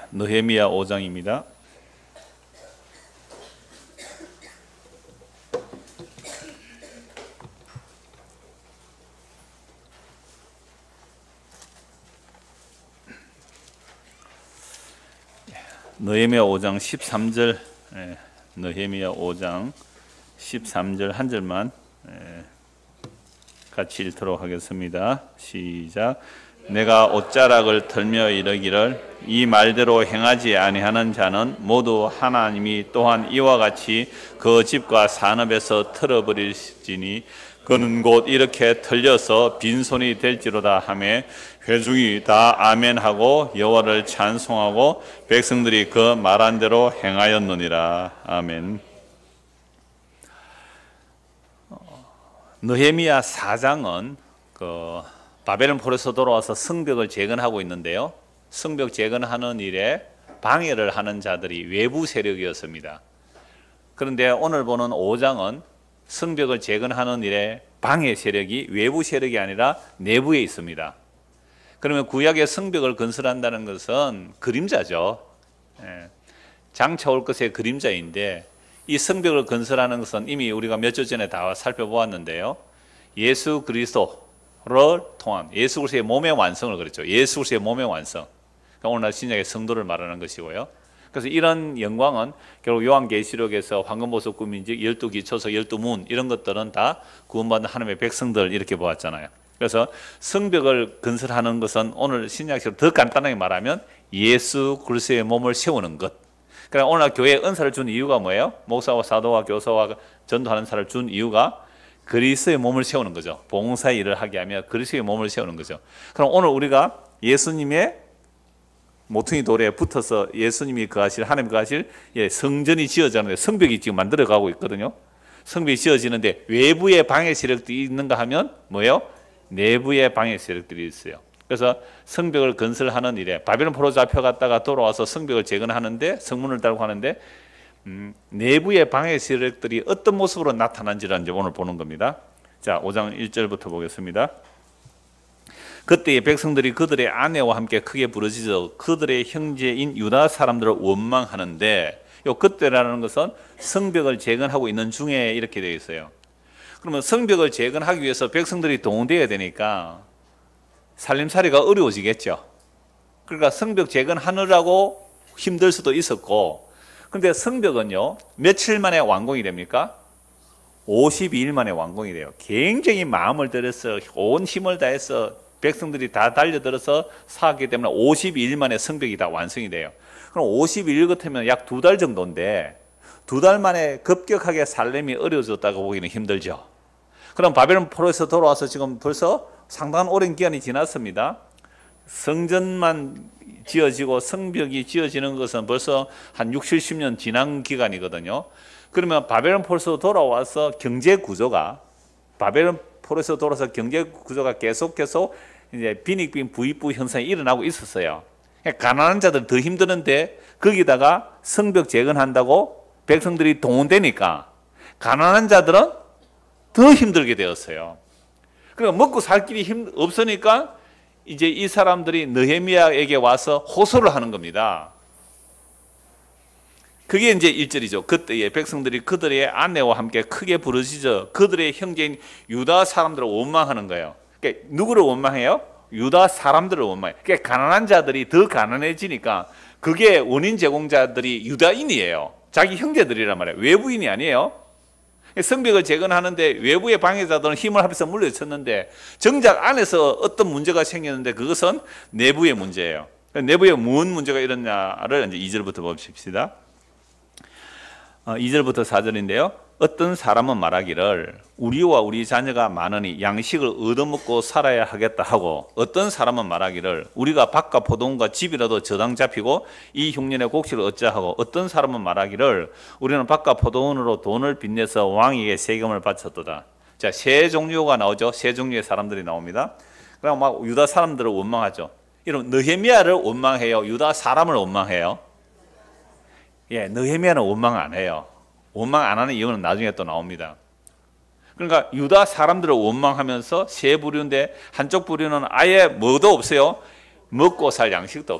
느헤미야 5장입니다. 느헤미야 5장 13절, 느헤미야 5장 13절 한 절만 같이 읽도록 하겠습니다. 시작. 내가 옷자락을 털며 이르기를 이 말대로 행하지 아니하는 자는 모두 하나님이 또한 이와 같이 그 집과 산업에서 털어버리시니 그는 곧 이렇게 털려서 빈손이 될지로다 하며 회중이 다 아멘하고 여호와를 찬송하고 백성들이 그 말한 대로 행하였느니라. 아멘. 느헤미야 4장은 바벨론 포로에서 돌아와서 성벽을 재건하고 있는데요, 성벽 재건하는 일에 방해를 하는 자들이 외부 세력이었습니다. 그런데 오늘 보는 5장은 성벽을 재건하는 일에 방해 세력이 외부 세력이 아니라 내부에 있습니다. 그러면 구약의 성벽을 건설한다는 것은 그림자죠. 장차 올 것의 그림자인데, 이 성벽을 건설하는 것은 이미 우리가 몇 주 전에 다 살펴보았는데요, 예수 그리스도를 통한 예수 그리스도의 몸의 완성을 그랬죠. 예수 그리스도의 몸의 완성. 그러니까 오늘날 신약의 성도를 말하는 것이고요. 그래서 이런 영광은 결국 요한계시록에서 황금보석 구민즉 12기 초석 12문 이런 것들은 다 구원받은 하나님의 백성들 이렇게 보았잖아요. 그래서 성벽을 건설하는 것은 오늘 신약식으로 더 간단하게 말하면 예수 그리스도의 몸을 세우는 것. 그러니까 오늘날 교회에 은사를 준 이유가 뭐예요? 목사와 사도와 교사와 전도하는 사를 준 이유가 그리스도의 몸을 세우는 거죠. 봉사의 일을 하게 하며 그리스도의 몸을 세우는 거죠. 그럼 오늘 우리가 예수님의 모퉁이 돌에 붙어서 예수님이 거하실, 하나님 거하실 성전이 지어지는데, 성벽이 지금 만들어가고 있거든요. 성벽이 지어지는데 외부의 방해 세력들이 있는가 하면 뭐예요? 내부의 방해 세력들이 있어요. 그래서 성벽을 건설하는 일에 바벨론 포로 잡혀갔다가 돌아와서 성벽을 재건하는데, 성문을 달고 하는데 내부의 방해 세력들이 어떤 모습으로 나타난지를 이제 오늘 보는 겁니다. 자, 5장 1절부터 보겠습니다. 그때의 백성들이 그들의 아내와 함께 크게 부르짖어 그들의 형제인 유다 사람들을 원망하는데, 요 그때라는 것은 성벽을 재건하고 있는 중에 이렇게 되어 있어요. 그러면 성벽을 재건하기 위해서 백성들이 동원되어야 되니까 살림살이가 어려워지겠죠. 그러니까 성벽 재건하느라고 힘들 수도 있었고, 그런데 성벽은요 며칠 만에 완공이 됩니까? 52일 만에 완공이 돼요. 굉장히 마음을 들여서 온 힘을 다해서 백성들이 다 달려들어서 쌓았기 때문에 52일 만에 성벽이 다 완성이 돼요. 그럼 52일 같으면 약 2달 정도인데 2달 만에 급격하게 살림이 어려워졌다고 보기는 힘들죠. 그럼 바벨론 포로에서 돌아와서 지금 벌써 상당한 오랜 기간이 지났습니다. 성전만 지어지고 성벽이 지어지는 것은 벌써 한 60, 70년 지난 기간이거든요. 그러면 바벨론 포로에서 돌아와서 경제 구조가, 바벨론 포로에서 돌아서 경제 구조가 계속 이제 빈익빈 부익부 현상이 일어나고 있었어요. 가난한 자들 더 힘드는데 거기다가 성벽 재건한다고 백성들이 동원되니까 가난한 자들은 더 힘들게 되었어요. 그러니까 먹고 살 길이 없으니까 이제 이 사람들이 느헤미야에게 와서 호소를 하는 겁니다. 그게 이제 1절이죠. 그때에 백성들이 그들의 아내와 함께 크게 부르짖어 그들의 형제인 유다 사람들을 원망하는 거예요. 그러니까 누구를 원망해요? 유다 사람들을 원망해요. 그러니까 가난한 자들이 더 가난해지니까 그게 원인 제공자들이 유다인이에요. 자기 형제들이란 말이에요. 외부인이 아니에요. 성벽을 재건하는데 외부의 방해자들은 힘을 합해서 물려쳤는데 정작 안에서 어떤 문제가 생겼는데 그것은 내부의 문제예요. 내부에 무슨 문제가 일어나를 이제 2절부터 봅시다. 2절부터 4절인데요. 어떤 사람은 말하기를 우리와 우리 자녀가 많으니 양식을 얻어먹고 살아야 하겠다 하고, 어떤 사람은 말하기를 우리가 밭과 포도원과 집이라도 저당 잡히고 이 흉년의 곡식을 얻자 하고, 어떤 사람은 말하기를 우리는 밭과 포도원으로 돈을 빚내서 왕에게 세금을 바쳤도다. 자, 세 종류가 나오죠. 세 종류의 사람들이 나옵니다. 그럼 막 유다 사람들을 원망하죠. 이런 느헤미야를 원망해요? 유다 사람을 원망해요? 예, 느헤미야는 원망 안 해요. 원망 안 하는 이유는 나중에 또 나옵니다. 그러니까 유다 사람들을 원망하면서 세 부류인데 한쪽 부류는 아예 뭐도 없어요. 먹고 살 양식도 없어요.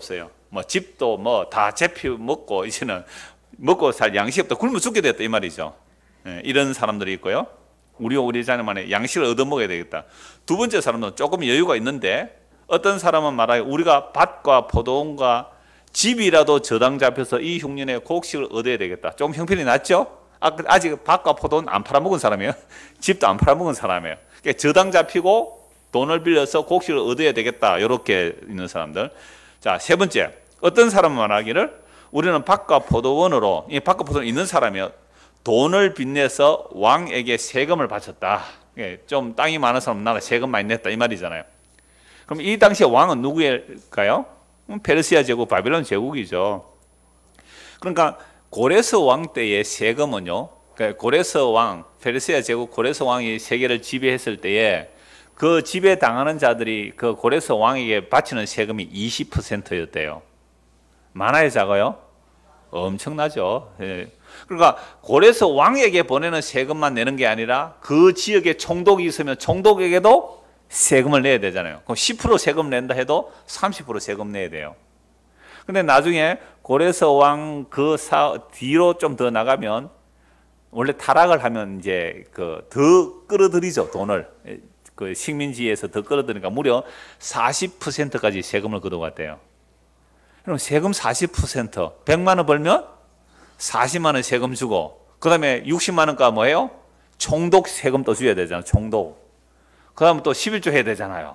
뭐 집도 뭐 다 제피 먹고 이제는 먹고 살 양식 없다 굶어 죽게 됐다 이 말이죠. 예, 이런 사람들이 있고요. 우리 자녀만의 양식을 얻어 먹어야 되겠다. 두 번째 사람은 조금 여유가 있는데 어떤 사람은 말하기 우리가 밭과 포도원과 집이라도 저당 잡혀서 이 흉년에 곡식을 얻어야 되겠다. 좀 형편이 낮죠? 아직 밭과 포도원 안 팔아먹은 사람이에요. 집도 안 팔아먹은 사람이에요. 그러니까 저당 잡히고 돈을 빌려서 곡식을 얻어야 되겠다. 이렇게 있는 사람들. 자, 세 번째. 어떤 사람은 말하기를 우리는 밭과 포도원으로 이 밭과 포도원 있는 사람이요. 돈을 빚내서 왕에게 세금을 바쳤다. 좀 땅이 많은 사람은 나가 세금 많이 냈다 이 말이잖아요. 그럼 이 당시에 왕은 누구일까요? 페르시아 제국, 바빌론 제국이죠. 그러니까 고레스 왕 때의 세금은요. 고레스 왕, 페르시아 제국 고레스 왕이 세계를 지배했을 때에 그 지배 당하는 자들이 그 고레스 왕에게 바치는 세금이 20%였대요. 많아요, 작아요? 엄청나죠. 예. 그러니까 고레스 왕에게 보내는 세금만 내는 게 아니라 그 지역에 총독이 있으면 총독에게도 세금을 내야 되잖아요. 그럼 10% 세금 낸다 해도 30% 세금 내야 돼요. 근데 나중에 고레스 왕 뒤로 좀 더 나가면 원래 타락을 하면 이제 더 끌어들이죠, 돈을. 그 식민지에서 더 끌어들이니까 무려 40%까지 세금을 걷어갔대요. 그럼 세금 40%, 100만 원 벌면 40만 원 세금 주고, 그 다음에 60만 원가 뭐예요? 총독 세금 또 줘야 되잖아요, 총독. 그 다음에 또 11조 해야 되잖아요.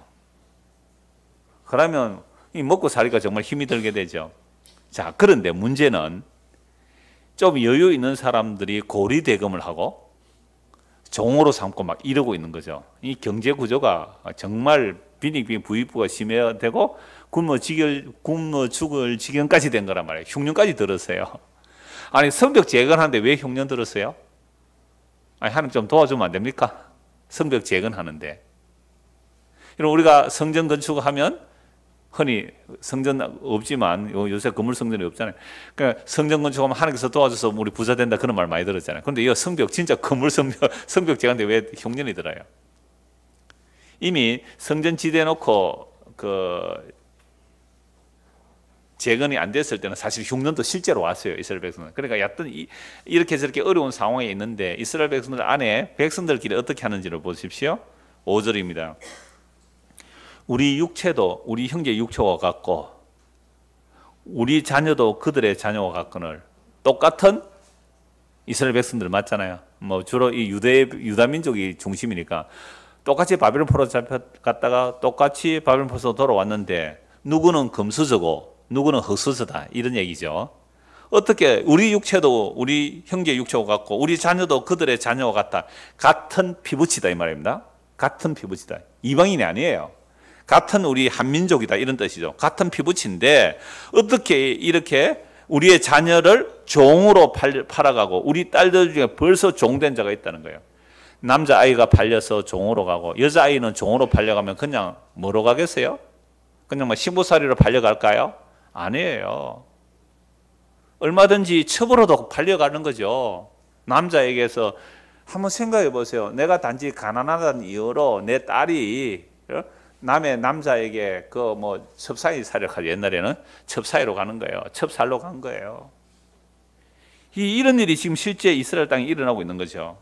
그러면 이 먹고 살기가 정말 힘이 들게 되죠. 자, 그런데 문제는 좀 여유 있는 사람들이 고리대금을 하고 종으로 삼고 막 이러고 있는 거죠. 이 경제 구조가 정말 빈익빈 부익부가 심해야 되고 굶어 죽을 지경까지 된 거란 말이에요. 흉년까지 들었어요. 아니 성벽 재건하는데 왜 흉년 들었어요? 아니 하나님 좀 도와주면 안 됩니까? 성벽 재건하는데. 우리가 성전 건축하면 흔히 성전 없지만 요새 건물 성전이 없잖아요. 그러니까 성전 건축하면 하나님께서 도와줘서 우리 부자 된다 그런 말 많이 들었잖아요. 그런데 이 성벽 진짜 건물 성벽 재건인데 왜 흉년이 들어요? 이미 성전 지대 놓고 재건이 안 됐을 때는 사실 흉년도 실제로 왔어요, 이스라엘 백성들. 그러니까 여튼 이렇게 저렇게 어려운 상황에 있는데 이스라엘 백성들 안에 백성들끼리 어떻게 하는지를 보십시오. 5절입니다. 우리 육체도 우리 형제 육체와 같고 우리 자녀도 그들의 자녀와 같거늘. 똑같은 이스라엘 백성들 맞잖아요. 뭐 주로 이 유다 민족이 중심이니까 똑같이 바벨론 포로 잡혀갔다가 똑같이 바벨론 포로로 돌아왔는데 누구는 금수저고 누구는 흙수저다 이런 얘기죠. 어떻게 우리 육체도 우리 형제 육체와 같고 우리 자녀도 그들의 자녀와 같다. 같은 피부치다 이 말입니다. 같은 피부치다. 이방인이 아니에요. 같은 우리 한민족이다 이런 뜻이죠. 같은 피부치인데 어떻게 이렇게 우리의 자녀를 종으로 팔아가고 우리 딸들 중에 벌써 종된 자가 있다는 거예요. 남자아이가 팔려서 종으로 가고 여자아이는 종으로 팔려가면 그냥 뭐로 가겠어요? 그냥 뭐 신부살이로 팔려갈까요? 아니에요. 얼마든지 첩으로도 팔려가는 거죠. 남자에게서 한번 생각해 보세요. 내가 단지 가난하다는 이유로 내 딸이 남의 남자에게 첩사이 살려가지고 옛날에는 첩사이로 가는 거예요. 첩살로 간 거예요. 이런 일이 지금 실제 이스라엘 땅에 일어나고 있는 거죠.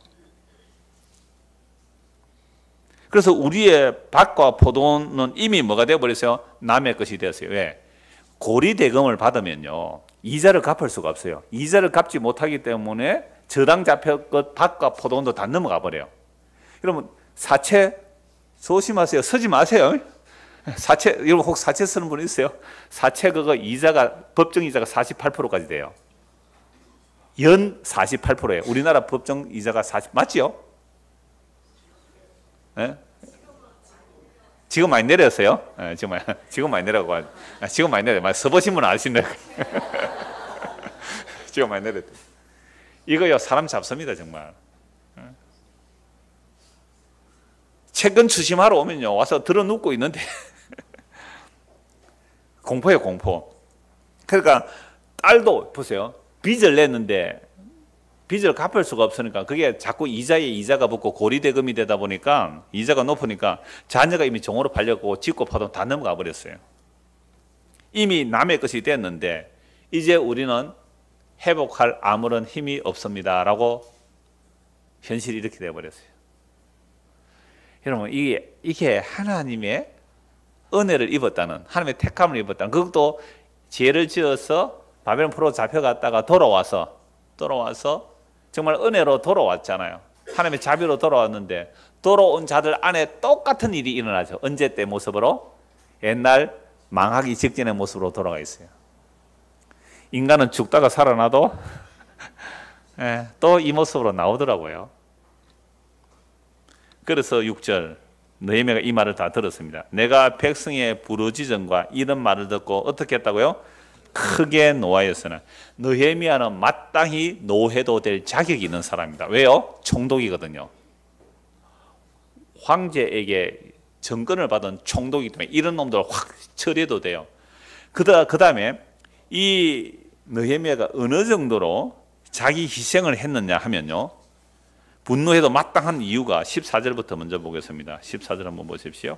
그래서 우리의 밭과 포도는 이미 뭐가 되어버렸어요? 남의 것이 되었어요. 왜? 고리대금을 받으면요 이자를 갚을 수가 없어요. 이자를 갚지 못하기 때문에 저당 잡혔던 밭과 포도원도 다 넘어가 버려요. 여러분 사채 조심하세요. 서지 마세요. 사채, 여러분 혹 사채 쓰는 분 있어요? 사채 이자가 법정 이자가 48%까지 돼요. 연 48%예요. 우리나라 법정 이자가 40 맞지요? 네? 지금 많이 내렸어요? 네, 지금 많이 내려고 지금 많이 내려. 써보신 분은 아시네. 지금 많이 내렸대. 이거요 사람 잡습니다 정말. 채권 추심하러 오면요 와서 들어 눕고 있는데 공포예요 공포. 그러니까 딸도 보세요. 빚을 냈는데 빚을 갚을 수가 없으니까 그게 자꾸 이자에 이자가 붙고 고리대금이 되다 보니까 이자가 높으니까 자녀가 이미 종으로 팔려고 짓고 파도 다 넘어가 버렸어요. 이미 남의 것이 됐는데 이제 우리는 회복할 아무런 힘이 없습니다 라고 현실이 이렇게 되어버렸어요. 여러분 이게 하나님의 은혜를 입었다는, 하나님의 택함을 입었다는, 그것도 죄를 지어서 바벨론 포로 잡혀갔다가 돌아와서 정말 은혜로 돌아왔잖아요. 하나님의 자비로 돌아왔는데 돌아온 자들 안에 똑같은 일이 일어나죠. 언제 때 모습으로? 옛날 망하기 직전의 모습으로 돌아가 있어요. 인간은 죽다가 살아나도 또 이 모습으로 나오더라고요. 그래서 6절 느헤미야가 이 말을 다 들었습니다. 내가 백성의 부르짖음과 이런 말을 듣고 어떻게 했다고요? 크게 노하였으나. 느헤미야는 마땅히 노해도 될 자격이 있는 사람입니다. 왜요? 총독이거든요. 황제에게 정권을 받은 총독이기 때문에 이런 놈들 확 처리해도 돼요. 그 다음에 이 느헤미야가 어느 정도로 자기 희생을 했느냐 하면요, 분노해도 마땅한 이유가 14절부터 먼저 보겠습니다. 14절 한번 보십시오.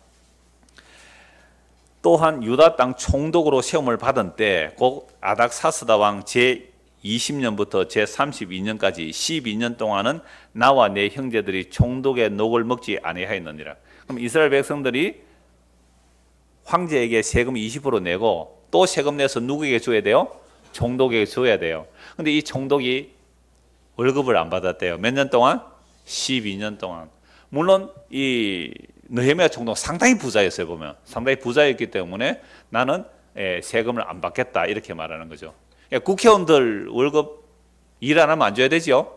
또한 유다 땅 총독으로 세움을 받은 때 곧 아닥사스다 왕 제20년부터 제32년까지 12년 동안은 나와 내 형제들이 총독의 녹을 먹지 아니하였느니라. 그럼 이스라엘 백성들이 황제에게 세금 20% 내고 또 세금 내서 누구에게 줘야 돼요? 총독에게 줘야 돼요. 근데 이 총독이 월급을 안 받았대요. 몇 년 동안? 12년 동안. 물론 이 느헤미야 총독 상당히 부자였어요. 보면 상당히 부자였기 때문에 나는 세금을 안 받겠다 이렇게 말하는 거죠. 국회의원들 월급 일 안 하면 안 줘야 되죠.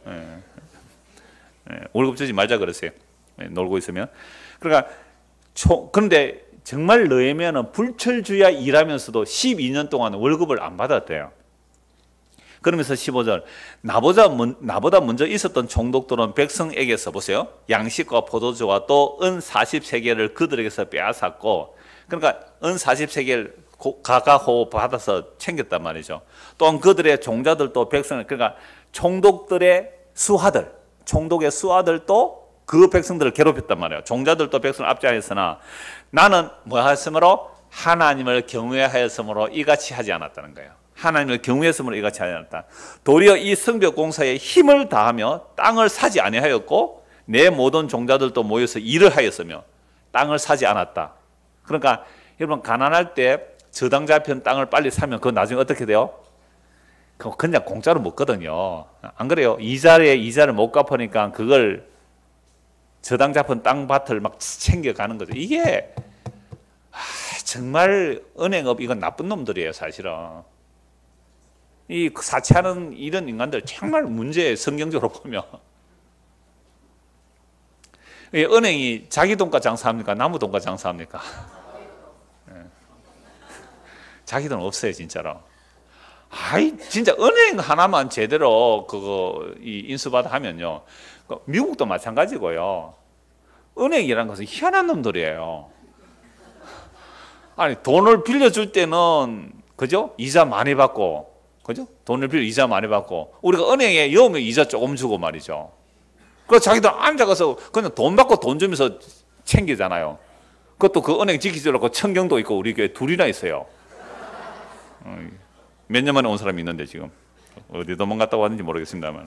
월급 주지 말자 그러세요. 놀고 있으면. 그러니까 그런데 정말 느헤미야는 불철주야 일하면서도 12년 동안 월급을 안 받았대요. 그러면서 15절 나보다 먼저 있었던 총독들은 백성에게서 보세요, 양식과 포도주와 또 은 40세겔을 그들에게서 빼앗았고, 그러니까 은 40세겔 가가호 받아서 챙겼단 말이죠. 또한 그들의 종자들도 백성을, 그러니까 총독들의 수하들, 총독의 수하들도 그 백성들을 괴롭혔단 말이에요. 종자들도 백성을 압제하였으나 나는 뭐 하였으므로? 하나님을 경외하였으므로 이같이 하지 않았다는 거예요. 하나님을 경외했으므로 이같이 하지 않았다. 도리어 이 성벽 공사에 힘을 다하며 땅을 사지 아니하였고 내 모든 종자들도 모여서 일을 하였으며 땅을 사지 않았다. 그러니까 여러분 가난할 때 저당 잡힌 땅을 빨리 사면 그건 나중에 어떻게 돼요? 그냥 공짜로 먹거든요. 안 그래요? 이자를 못 갚으니까 그걸 저당 잡힌 땅밭을 막 챙겨가는 거죠. 이게 정말 은행업 이건 나쁜 놈들이에요. 사실은 이 사치하는 이런 인간들 정말 문제예요. 성경적으로 보면 은행이 자기 돈과 장사합니까? 남의 돈과 장사합니까? 자기 돈 없어요 진짜로. 진짜 은행 하나만 제대로 이 인수받아 하면요, 미국도 마찬가지고요. 은행이라는 것은 희한한 놈들이에요. 아니 돈을 빌려줄 때는 그죠? 이자 많이 받고, 그죠? 돈을 빌려 이자 많이 받고, 우리가 은행에 여우면 이자 조금 주고 말이죠. 그래서 자기들 앉아가서 그냥 돈 받고 돈 주면서 챙기잖아요. 그것도 그 은행 지키려고 청경도 있고 우리 교회 둘이나 있어요. 몇 년 만에 온 사람이 있는데 지금 어디 도망갔다 왔는지 모르겠습니다만.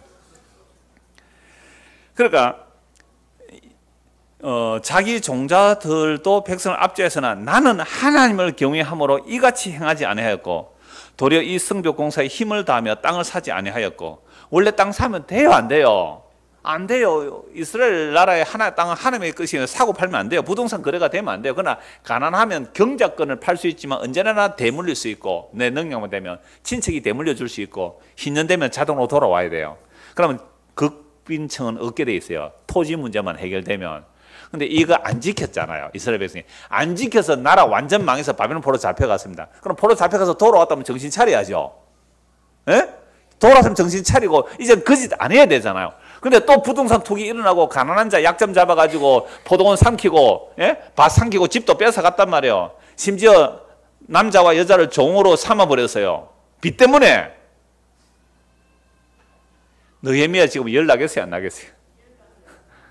그러니까 자기 종자들도 백성을 압제해서나 나는 하나님을 경외함으로 이같이 행하지 아니하였고 도리어 이 성벽 공사에 힘을 다하며 땅을 사지 아니하였고. 원래 땅 사면 돼요 안 돼요? 안 돼요. 이스라엘 나라의 땅은 하나님의 것이면 사고 팔면 안 돼요. 부동산 거래가 되면 안 돼요. 그러나 가난하면 경작권을 팔 수 있지만 언제나 대물릴 수 있고, 내 능력만 되면 친척이 대물려 줄 수 있고, 신년 되면 자동으로 돌아와야 돼요. 그러면 극빈층은 얻게 돼 있어요. 토지 문제만 해결되면. 근데 이거 안 지켰잖아요. 이스라엘 백성이 안 지켜서 나라 완전 망해서 바벨론 포로 잡혀갔습니다. 그럼 포로 잡혀가서 돌아왔다면 정신 차려야죠. 예? 돌아왔으면 정신 차리고 이제 그 짓 안 해야 되잖아요. 근데 또 부동산 투기 일어나고 가난한 자 약점 잡아가지고 포도원 삼키고, 예? 밭 삼키고 집도 뺏어갔단 말이에요. 심지어 남자와 여자를 종으로 삼아버렸어요. 빚 때문에. 느헤미야 지금 열 나겠어요 안 나겠어요?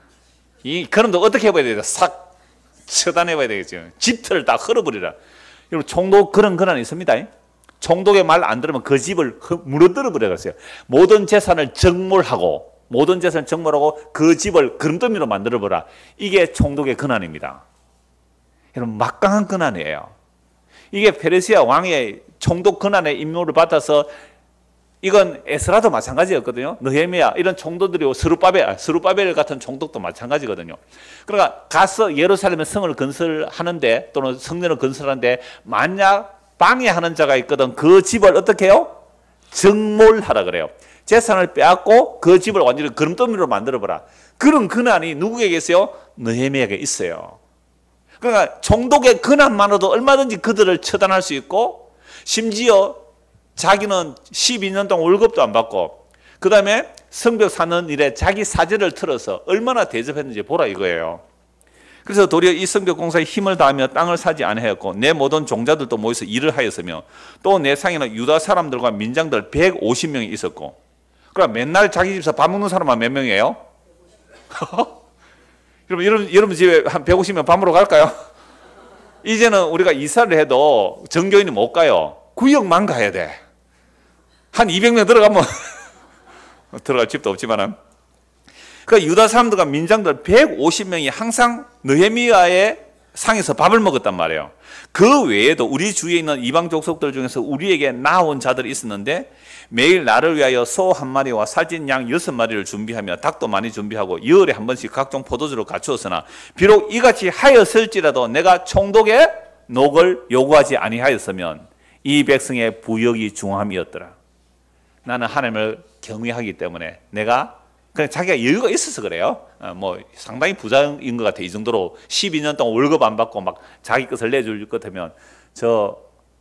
그런데 어떻게 해봐야 돼요? 싹 처단해봐야 되겠죠. 집터를 다 헐어버리라. 여러분 총독 그런 권한이 있습니다. 총독의 말 안 들으면 그 집을 무너뜨려 버려갔어요. 모든 재산을 정몰하고 그 집을 그름더미로 만들어 보라. 이게 총독의 권한입니다. 여러분 막강한 권한이에요. 이게 페르시아 왕의 총독 권한의 임무를 받아서 이건 에스라도 마찬가지였거든요. 느헤미야 이런 총독들이 스룹바벨 같은 총독도 마찬가지거든요. 그러니까 가서 예루살렘의 성을 건설하는데 또는 성전을 건설하는데 만약 방해하는 자가 있거든 그 집을 어떻게 해요? 정몰하라 그래요. 재산을 빼앗고 그 집을 완전히 그름더미로 만들어보라. 그런 권한이 누구에게 있어요? 느헤미야에게 있어요. 그러니까 총독의 권한만으로도 얼마든지 그들을 처단할 수 있고 심지어 자기는 12년 동안 월급도 안 받고 그 다음에 성벽 사는 일에 자기 사제를 틀어서 얼마나 대접했는지 보라 이거예요. 그래서 도리어 이 성벽 공사에 힘을 다하며 땅을 사지 아니하였고 내 모든 종자들도 모여서 일을 하였으며 또 내 상에는 유다 사람들과 민장들 150명이 있었고 그러니까 맨날 자기 집에서 밥 먹는 사람만 몇 명이에요? 여러분 집에 한 150명 밥 먹으러 갈까요? 이제는 우리가 이사를 해도 정교인이 못 가요. 구역만 가야 돼. 한 200명 들어가면 들어갈 집도 없지만은 그 유다 사람들과 민장들 150명이 항상 느헤미야의 상에서 밥을 먹었단 말이에요. 그 외에도 우리 주위에 있는 이방 족속들 중에서 우리에게 나온 자들이 있었는데 매일 나를 위하여 소 한 마리와 살찐 양 6마리를 준비하며 닭도 많이 준비하고 열흘에 한 번씩 각종 포도주를 갖추었으나 비록 이같이 하였을지라도 내가 총독의 녹을 요구하지 아니하였으면 이 백성의 부역이 중함이었더라. 나는 하나님을 경외하기 때문에 내가 그냥 자기가 여유가 있어서 그래요. 뭐 상당히 부자인 것 같아. 이 정도로 12년 동안 월급 안 받고 막 자기 것을 내줄 것 같으면 저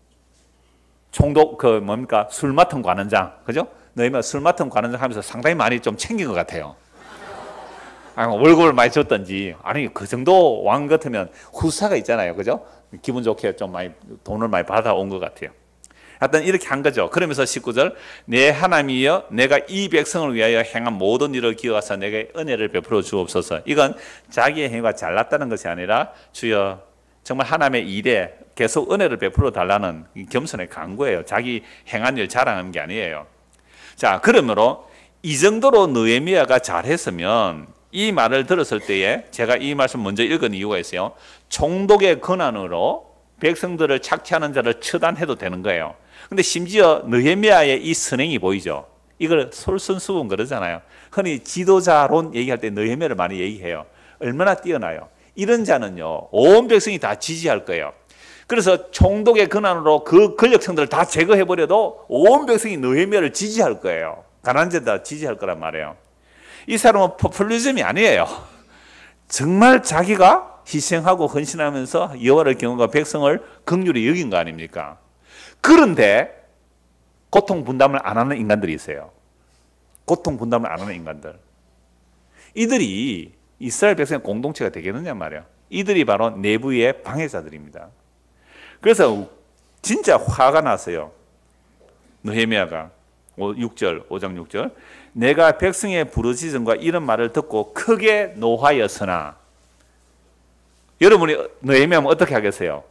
총독 그 뭡니까 술 맡은 관원장 그죠? 너희만 술 맡은 관원장 하면서 상당히 많이 좀 챙긴 것 같아요. 아니, 월급을 많이 줬던지 아니 그 정도 왕 같으면 후사가 있잖아요, 그죠? 기분 좋게 좀 많이 돈을 많이 받아온 것 같아요. 하여튼 이렇게 한 거죠. 그러면서 19절 내 하나님이여 내가 이 백성을 위하여 행한 모든 일을 기억하사 내게 은혜를 베풀어 주옵소서. 이건 자기의 행위가 잘났다는 것이 아니라 주여 정말 하나님의 일에 계속 은혜를 베풀어 달라는 겸손의 간구예요. 자기 행한 일 자랑하는 게 아니에요. 자, 그러므로 이 정도로 느헤미야가 잘했으면 이 말을 들었을 때에 제가 이 말씀 먼저 읽은 이유가 있어요. 총독의 권한으로 백성들을 착취하는 자를 처단해도 되는 거예요. 근데 심지어 느헤미야의 이 선행이 보이죠. 이걸 솔선수범 그러잖아요. 흔히 지도자론 얘기할 때 느헤미야를 많이 얘기해요. 얼마나 뛰어나요. 이런 자는요 온 백성이 다 지지할 거예요. 그래서 총독의 권한으로 그 권력층들을 다 제거해버려도 온 백성이 느헤미야를 지지할 거예요. 가난한 자들 다 지지할 거란 말이에요. 이 사람은 포퓰리즘이 아니에요. 정말 자기가 희생하고 헌신하면서 여호와를 경외하고 백성을 긍휼히 여긴 거 아닙니까? 그런데 고통 분담을 안 하는 인간들이 있어요. 고통 분담을 안 하는 인간들. 이들이 이스라엘 백성의 공동체가 되겠느냐 말이에요. 이들이 바로 내부의 방해자들입니다. 그래서 진짜 화가 났어요. 느헤미야가 5장 6절 내가 백성의 부르짖음과 이런 말을 듣고 크게 노하였으나 여러분이 느헤미야면 어떻게 하겠어요?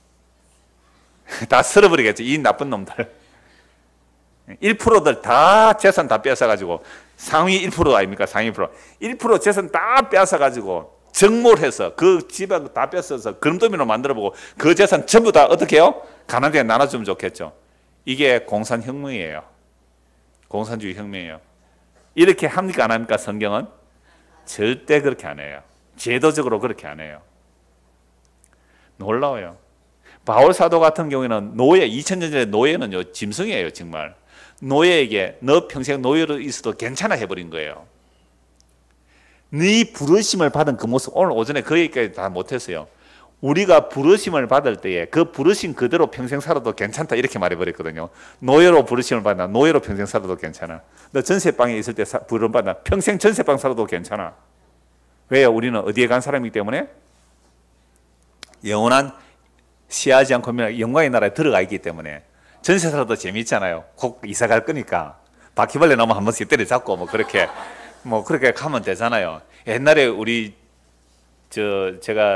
다 쓸어버리겠죠. 이 나쁜 놈들 1%들 다 재산 다 뺏어가지고 상위 1% 아닙니까? 상위 1% 재산 다 뺏어가지고 정몰해서 그 집에 다 뺏어서 그름더미로 만들어보고 그 재산 전부 다 어떻게 해요? 가난한 데 나눠주면 좋겠죠. 이게 공산혁명이에요. 공산주의 혁명이에요. 이렇게 합니까 안 합니까? 성경은 절대 그렇게 안 해요. 제도적으로 그렇게 안 해요. 놀라워요. 바울 사도 같은 경우에는 노예 2000년 전에 노예는요 짐승이에요. 정말 노예에게 너 평생 노예로 있어도 괜찮아 해버린 거예요. 네 부르심을 받은 그 모습 오늘 오전에 그 얘기까지 다 못했어요. 우리가 부르심을 받을 때에 그 부르심 그대로 평생 살아도 괜찮다 이렇게 말해버렸거든요. 노예로 부르심을 받나 노예로 평생 살아도 괜찮아. 너 전세방에 있을 때 부름 받나 평생 전세방 살아도 괜찮아. 왜요? 우리는 어디에 간 사람이기 때문에 영원한 시하지 않고 영광의 나라에 들어가 있기 때문에 전세 살아도 재미있잖아요. 곧 이사 갈 거니까 바퀴벌레 나오면 한 번씩 때려잡고 뭐 그렇게 가면 되잖아요. 옛날에 우리 제가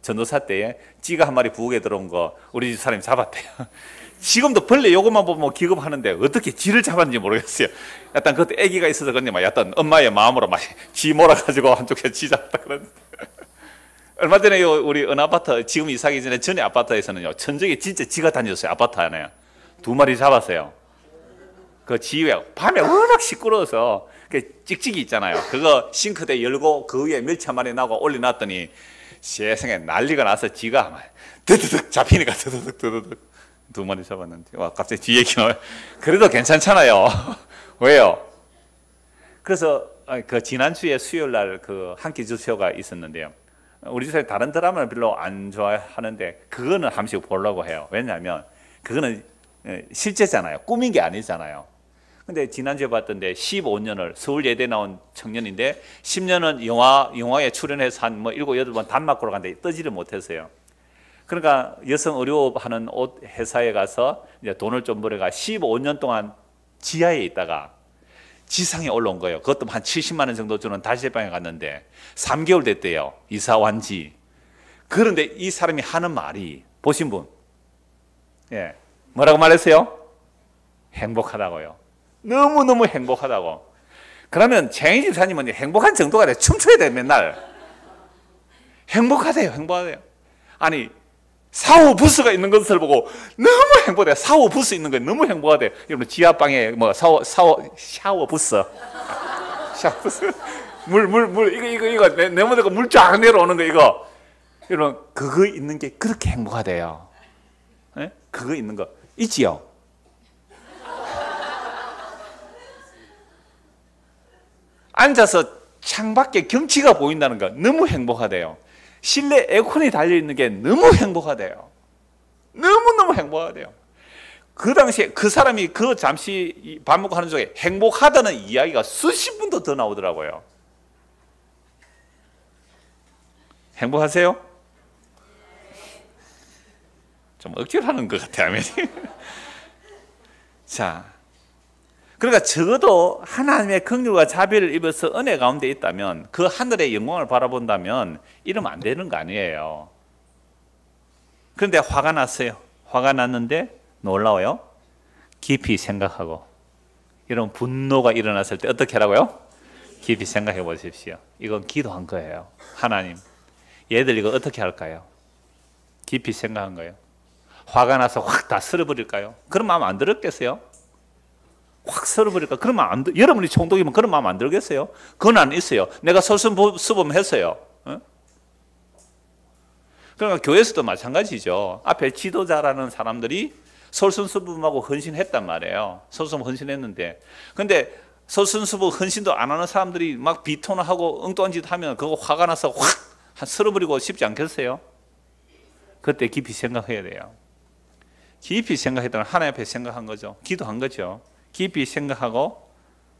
전도사 때에 쥐가 한 마리 부엌에 들어온 거 우리 집 사람이 잡았대요. 지금도 벌레 요것만 보면 기겁하는데 어떻게 쥐를 잡았는지 모르겠어요. 약간 그때 아기가 있어서 그런지 막 약간 엄마의 마음으로 막 쥐 몰아가지고 한쪽에 쥐 잡았다 그러는데 얼마 전에 우리 어느 아파트 지금 이사하기 전에 전에 아파트에서는요 천정에 진짜 쥐가 다녔어요. 아파트 안에 2마리 잡았어요. 그 쥐에 밤에 워낙 시끄러워서 그 찍찍이 있잖아요. 그거 싱크대 열고 그 위에 멸치 한 마리 나고 올려놨더니 세상에 난리가 나서 쥐가 드드득 잡히니까 드드득 2마리 잡았는데 와 갑자기 쥐 얘기 나와요. 그래도 괜찮잖아요. 왜요? 그래서 그 지난주에 수요일 날 그 한 끼 주쇼가 있었는데요. 우리 집에 다른 드라마를 별로 안 좋아하는데 그거는 한 번씩 보려고 해요. 왜냐하면 그거는 실제잖아요. 꾸민 게 아니잖아요. 근데 지난주에 봤던데 15년을 서울 예대 나온 청년인데 10년은 영화에 출연해서 한 뭐 7, 8번 단막으로 갔는데 뜨지를 못했어요. 그러니까 여성 의료하는 옷 회사에 가서 이제 돈을 좀 벌어가 15년 동안 지하에 있다가 지상에 올라온 거예요. 그것도 한 70만 원 정도 주는 다시방에 갔는데 3개월 됐대요. 이사 완지. 그런데 이 사람이 하는 말이 보신 분, 예, 뭐라고 말했어요? 행복하다고요. 너무너무 행복하다고. 그러면 최영희 집사님은 행복한 정도가 돼. 춤춰야 돼 맨날. 행복하대요. 행복하대요. 아니 사후 부스가 있는 것을 보고 너무 행복해. 사후 부스 있는 거 너무 행복하대. 여러분 지하방에 뭐 샤워 부스, 샤워 부스, 물 이거 내모대가 물 쫙 내려오는 거 이거. 여러분 그거 있는 게 그렇게 행복하대요. 네? 그거 있는 거 있지요. 앉아서 창밖에 경치가 보인다는 거 너무 행복하대요. 실내 에어컨이 달려있는 게 너무 행복하대요. 너무너무 행복하대요. 그 당시에 그 사람이 그 잠시 밥 먹고 하는 중에 행복하다는 이야기가 수십 분도 더 나오더라고요. 행복하세요? 좀 억지로 하는 것 같아요. 자, 그러니까 적어도 하나님의 긍휼과 자비를 입어서 은혜 가운데 있다면 그 하늘의 영광을 바라본다면 이러면 안 되는 거 아니에요. 그런데 화가 났어요. 화가 났는데 놀라워요. 깊이 생각하고. 이런 분노가 일어났을 때 어떻게 하라고요? 깊이 생각해 보십시오. 이건 기도한 거예요. 하나님, 얘들 이거 어떻게 할까요? 깊이 생각한 거예요. 화가 나서 확 다 쓸어버릴까요? 그런 마음 안 들었겠어요? 확 썰어버릴까? 그러면 안 돼. 여러분이 총독이면 그런 마음 안 들겠어요? 그건 안 있어요. 내가 설순수범했어요. 어? 그러니까 교회에서도 마찬가지죠. 앞에 지도자라는 사람들이 설순수범하고 헌신했단 말이에요. 설순수범 헌신했는데, 근데 설순수범 헌신도 안 하는 사람들이 막 비토하고 엉뚱한 짓 하면 그거 화가 나서 확 썰어버리고 싶지 않겠어요? 그때 깊이 생각해야 돼요. 깊이 생각했다는 하나님 앞에 생각한 거죠. 기도한 거죠. 깊이 생각하고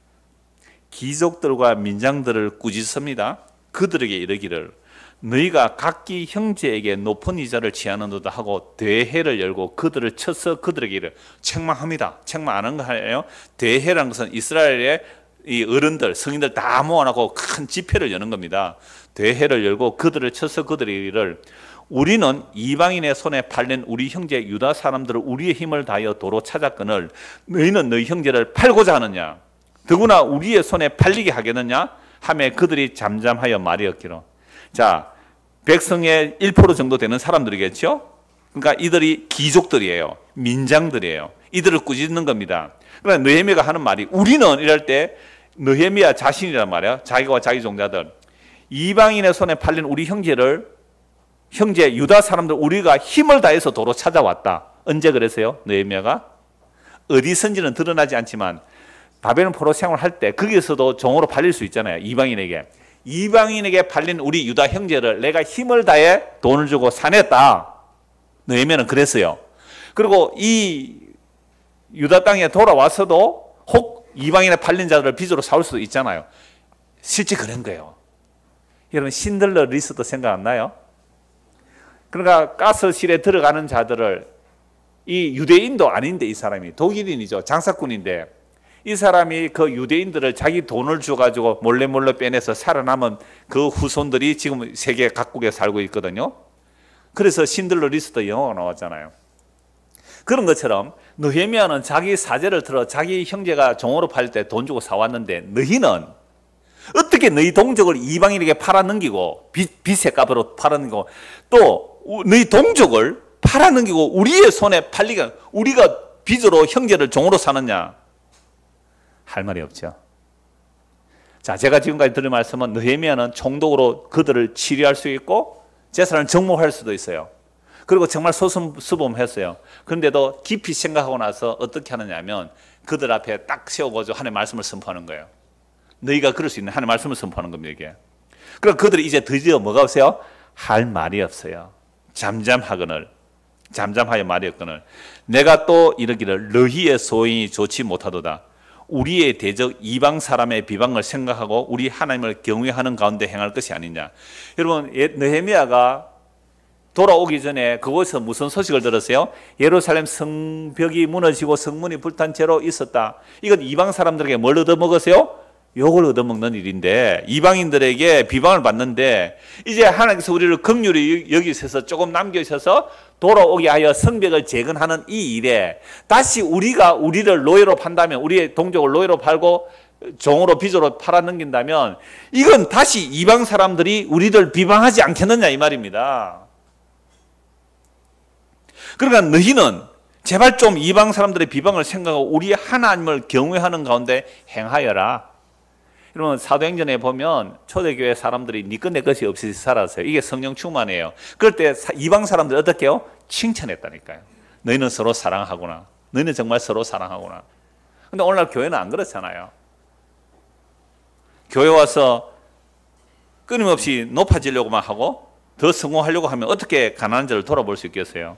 귀족들과 민장들을 꾸짖습니다. 그들에게 이르기를 너희가 각기 형제에게 높은 이자를 취하는도다 하고 대회를 열고 그들을 쳐서 그들에게 이르 책망합니다. 책망 안 한 거 아니에요? 대회라는 것은 이스라엘의 이 어른들, 성인들 다 모아놓고 큰 집회를 여는 겁니다. 대회를 열고 그들을 쳐서 그들에게 이르를 우리는 이방인의 손에 팔린 우리 형제 유다 사람들을 우리의 힘을 다하여 도로 찾았거늘 너희는 너희 형제를 팔고자 하느냐? 더구나 우리의 손에 팔리게 하겠느냐? 하며 그들이 잠잠하여 말이었기로. 자, 백성의 1% 정도 되는 사람들이겠죠? 그러니까 이들이 귀족들이에요. 민장들이에요. 이들을 꾸짖는 겁니다. 그러니까 느헤미야가 하는 말이 우리는 이럴 때 느헤미야 자신이란 말이야. 자기와 자기 종자들. 이방인의 손에 팔린 우리 형제 유다 사람들 우리가 힘을 다해서 도로 찾아왔다. 언제 그랬어요? 느헤미야가? 어디선지는 드러나지 않지만 바벨론 포로 생활할 때 거기에서도 종으로 팔릴 수 있잖아요. 이방인에게 팔린 우리 유다 형제를 내가 힘을 다해 돈을 주고 사냈다. 느헤미야는 그랬어요. 그리고 이 유다 땅에 돌아와서도 혹 이방인에 팔린 자들을 빚으로 사올 수도 있잖아요. 실제 그런 거예요. 여러분 신들러 리스도 생각 안 나요? 그러니까 가스실에 들어가는 자들을 이 유대인도 아닌데 이 사람이 독일인이죠. 장사꾼인데 이 사람이 그 유대인들을 자기 돈을 줘가지고 몰래 빼내서 살아남은 그 후손들이 지금 세계 각국에 살고 있거든요. 그래서 신들러 리스트 영화가 나왔잖아요. 그런 것처럼 느헤미야는 자기 사제를 틀어 자기 형제가 종으로 팔 때 돈 주고 사왔는데 너희는 어떻게 너희 동족을 이방인에게 팔아넘기고 빚의 값으로 팔아넘기고 또 너희 동족을 팔아넘기고 우리의 손에 팔리가 우리가 빚으로 형제를 종으로 사느냐? 할 말이 없죠. 자, 제가 지금까지 들은 말씀은 느헤미야는 총독으로 그들을 치료할 수 있고 제사를 정복할 수도 있어요. 그리고 정말 소수범했어요. 그런데도 깊이 생각하고 나서 어떻게 하느냐면 그들 앞에 딱 세워가지고 하나님의 말씀을 선포하는 거예요. 너희가 그럴 수 있는 하나님의 말씀을 선포하는 겁니다, 이게. 그럼 그들이 이제 드디어 뭐가 없어요? 할 말이 없어요. 잠잠하거늘, 잠잠하여 말이 없거늘. 내가 또 이르기를 너희의 소인이 좋지 못하도다. 우리의 대적 이방 사람의 비방을 생각하고 우리 하나님을 경외하는 가운데 행할 것이 아니냐. 여러분, 느헤미야가 돌아오기 전에 그곳에서 무슨 소식을 들었어요? 예루살렘 성벽이 무너지고 성문이 불탄 채로 있었다. 이건 이방 사람들에게 뭘 얻어먹었어요? 욕을 얻어먹는 일인데 이방인들에게 비방을 받는데 이제 하나님께서 우리를 긍휼히 여기셔서 조금 남겨주셔서 돌아오게 하여 성벽을 재건하는 이 일에 다시 우리가 우리를 노예로 판다면 우리의 동족을 노예로 팔고 종으로 빚으로 팔아넘긴다면 이건 다시 이방 사람들이 우리를 비방하지 않겠느냐 이 말입니다. 그러니까 너희는 제발 좀 이방 사람들의 비방을 생각하고 우리 하나님을 경외하는 가운데 행하여라. 여러분 사도행전에 보면 초대교회 사람들이 니 것 내 것이 없이 살았어요. 이게 성령 충만이에요. 그럴 때 이방 사람들이 어떻게 해요? 칭찬했다니까요. 너희는 서로 사랑하구나. 너희는 정말 서로 사랑하구나. 근데 오늘날 교회는 안 그렇잖아요. 교회 와서 끊임없이 높아지려고만 하고 더 성공하려고 하면 어떻게 가난한 자를 돌아볼 수 있겠어요?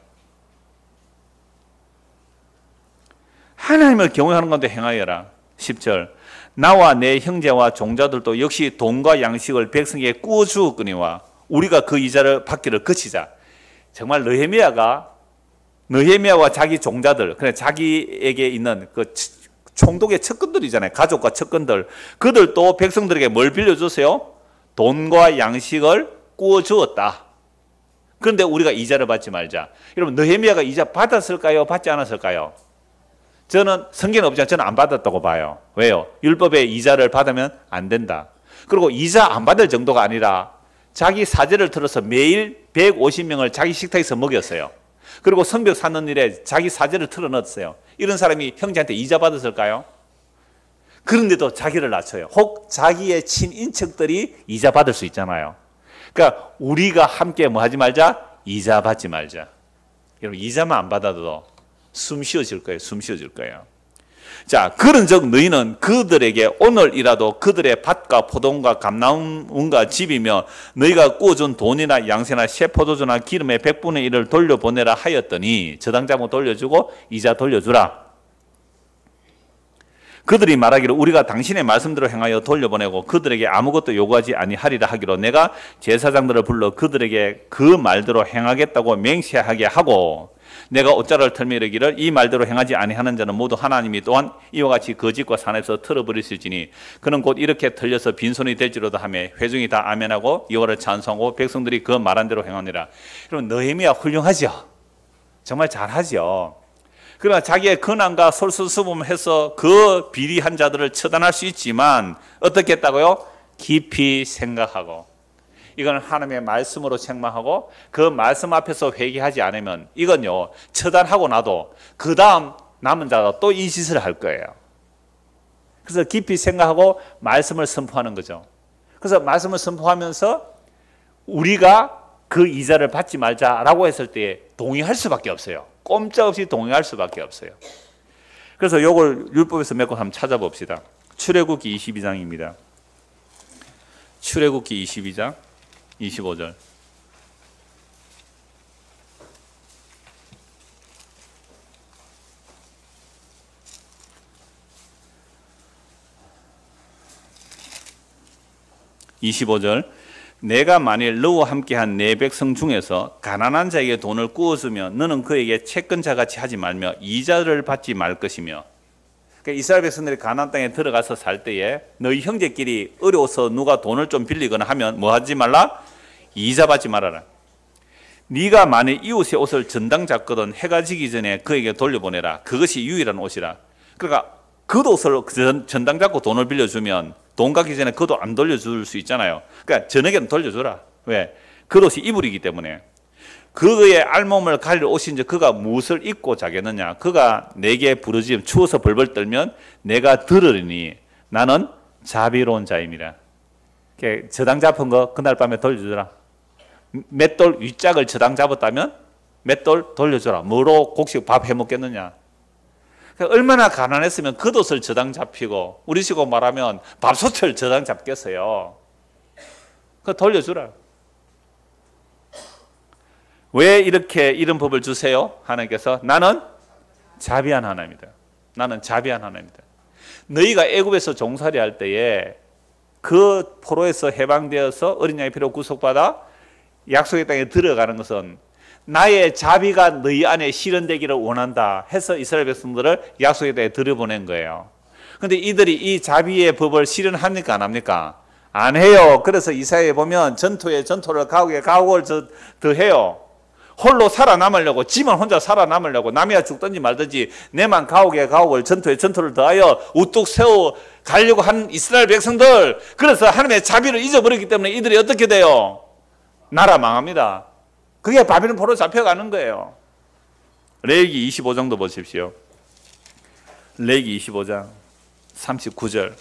하나님을 경외하는 건데 행하여라. 10절 나와 내 형제와 종자들도 역시 돈과 양식을 백성에게 꾸어 주었거니와 우리가 그 이자를 받기를 그치자. 정말 느헤미야와 자기 종자들, 그래 자기에게 있는 그 총독의 측근들이잖아요. 가족과 측근들. 그들도 백성들에게 뭘 빌려주세요? 돈과 양식을 꾸어 주었다. 그런데 우리가 이자를 받지 말자. 여러분 느헤미야가 이자 받았을까요? 받지 않았을까요? 저는 성경은 없지만 저는 안 받았다고 봐요. 왜요? 율법의 이자를 받으면 안 된다. 그리고 이자 안 받을 정도가 아니라 자기 사제를 틀어서 매일 150명을 자기 식탁에서 먹였어요. 그리고 성벽 사는 일에 자기 사제를 틀어 넣었어요. 이런 사람이 형제한테 이자 받았을까요? 그런데도 자기를 낮춰요. 혹 자기의 친인척들이 이자 받을 수 있잖아요. 그러니까 우리가 함께 뭐 하지 말자? 이자 받지 말자. 여러분 이자만 안 받아도 숨 쉬어질 거예요. 숨 쉬어질 거예요. 자, 그런즉 너희는 그들에게 오늘이라도 그들의 밭과 포도원과 감나무와 집이며 너희가 꾸어준 돈이나 양새나 새 포도주나 기름의 100분의 1을 돌려보내라 하였더니 저당 잡은 돌려주고 이자 돌려주라. 그들이 말하기를 우리가 당신의 말씀대로 행하여 돌려보내고 그들에게 아무것도 요구하지 아니하리라 하기로 내가 제사장들을 불러 그들에게 그 말대로 행하겠다고 맹세하게 하고 내가 옷자를 털며 이르기를 이 말대로 행하지 아니하는 자는 모두 하나님이 또한 이와 같이 거짓과 산에서 털어버리실지니 그는 곧 이렇게 털려서 빈손이 될지로다 하며 회중이 다 아멘하고 여호와를 찬송하고 백성들이 그 말한 대로 행하니라. 여러분 느헤미야 훌륭하죠. 정말 잘하죠. 그러나 자기의 근황과 솔선수범해서 그 비리한 자들을 처단할 수 있지만 어떻게 했다고요? 깊이 생각하고 이건 하나님의 말씀으로 책망하고 그 말씀 앞에서 회개하지 않으면 이건요 처단하고 나도 그 다음 남은 자가 또 이 짓을 할 거예요. 그래서 깊이 생각하고 말씀을 선포하는 거죠. 그래서 말씀을 선포하면서 우리가 그 이자를 받지 말자라고 했을 때 동의할 수밖에 없어요. 꼼짝없이 동의할 수밖에 없어요. 그래서 이걸 율법에서 몇 권 한번 찾아봅시다. 출애굽기 22장입니다. 출애굽기 22장 25절. 내가 만일 너와 함께한 내 백성 중에서 가난한 자에게 돈을 꾸어주면 너는 그에게 채권자같이 하지 말며 이자를 받지 말 것이며. 그러니까 이스라엘 백성들이 가나안 땅에 들어가서 살 때에 너희 형제끼리 어려워서 누가 돈을 좀 빌리거나 하면 뭐 하지 말라? 이자 받지 말아라. 네가 만일 이웃의 옷을 전당 잡거든 해가 지기 전에 그에게 돌려보내라. 그것이 유일한 옷이라. 그러니까 겉옷을 전당 잡고 돈을 빌려주면 돈 가기 전에 겉옷 안 돌려줄 수 있잖아요. 그러니까 저녁에는 돌려주라. 왜? 겉옷이 이불이기 때문에. 그의 알몸을 가릴 옷인지 그가 무엇을 입고 자겠느냐. 그가 내게 부르짖음 추워서 벌벌 떨면 내가 들으리니 나는 자비로운 자임이라. 저당 잡은 거 그날 밤에 돌려주라. 맷돌 윗짝을 저당 잡았다면 맷돌 돌려줘라. 뭐로 곡식 밥 해먹겠느냐. 얼마나 가난했으면 겉옷을 저당 잡히고 우리식으로 말하면 밥솥을 저당 잡겠어요. 그거 돌려주라. 왜 이렇게 이런 법을 주세요? 하나님께서 나는 자비한 하나님이다. 나는 자비한 하나님이다. 너희가 애굽에서 종살이 할 때에 그 포로에서 해방되어서 어린 양의 피로 구속받아 약속의 땅에 들어가는 것은 나의 자비가 너희 안에 실현되기를 원한다 해서 이스라엘 백성들을 약속의 땅에 들여보낸 거예요. 그런데 이들이 이 자비의 법을 실현합니까 안 합니까? 안 해요. 그래서 이사야에 보면 전투에 전투를 가옥에 가옥을 더해요. 홀로 살아남으려고 지만 혼자 살아남으려고 남이야 죽든지 말든지 내만 가옥에 가옥을 전투에 전투를 더하여 우뚝 세워 가려고 한 이스라엘 백성들, 그래서 하나님의 자비를 잊어버렸기 때문에 이들이 어떻게 돼요? 나라 망합니다. 그게 바벨론 포로 잡혀가는 거예요. 레위기 25장도 보십시오. 레위기 25장 39절.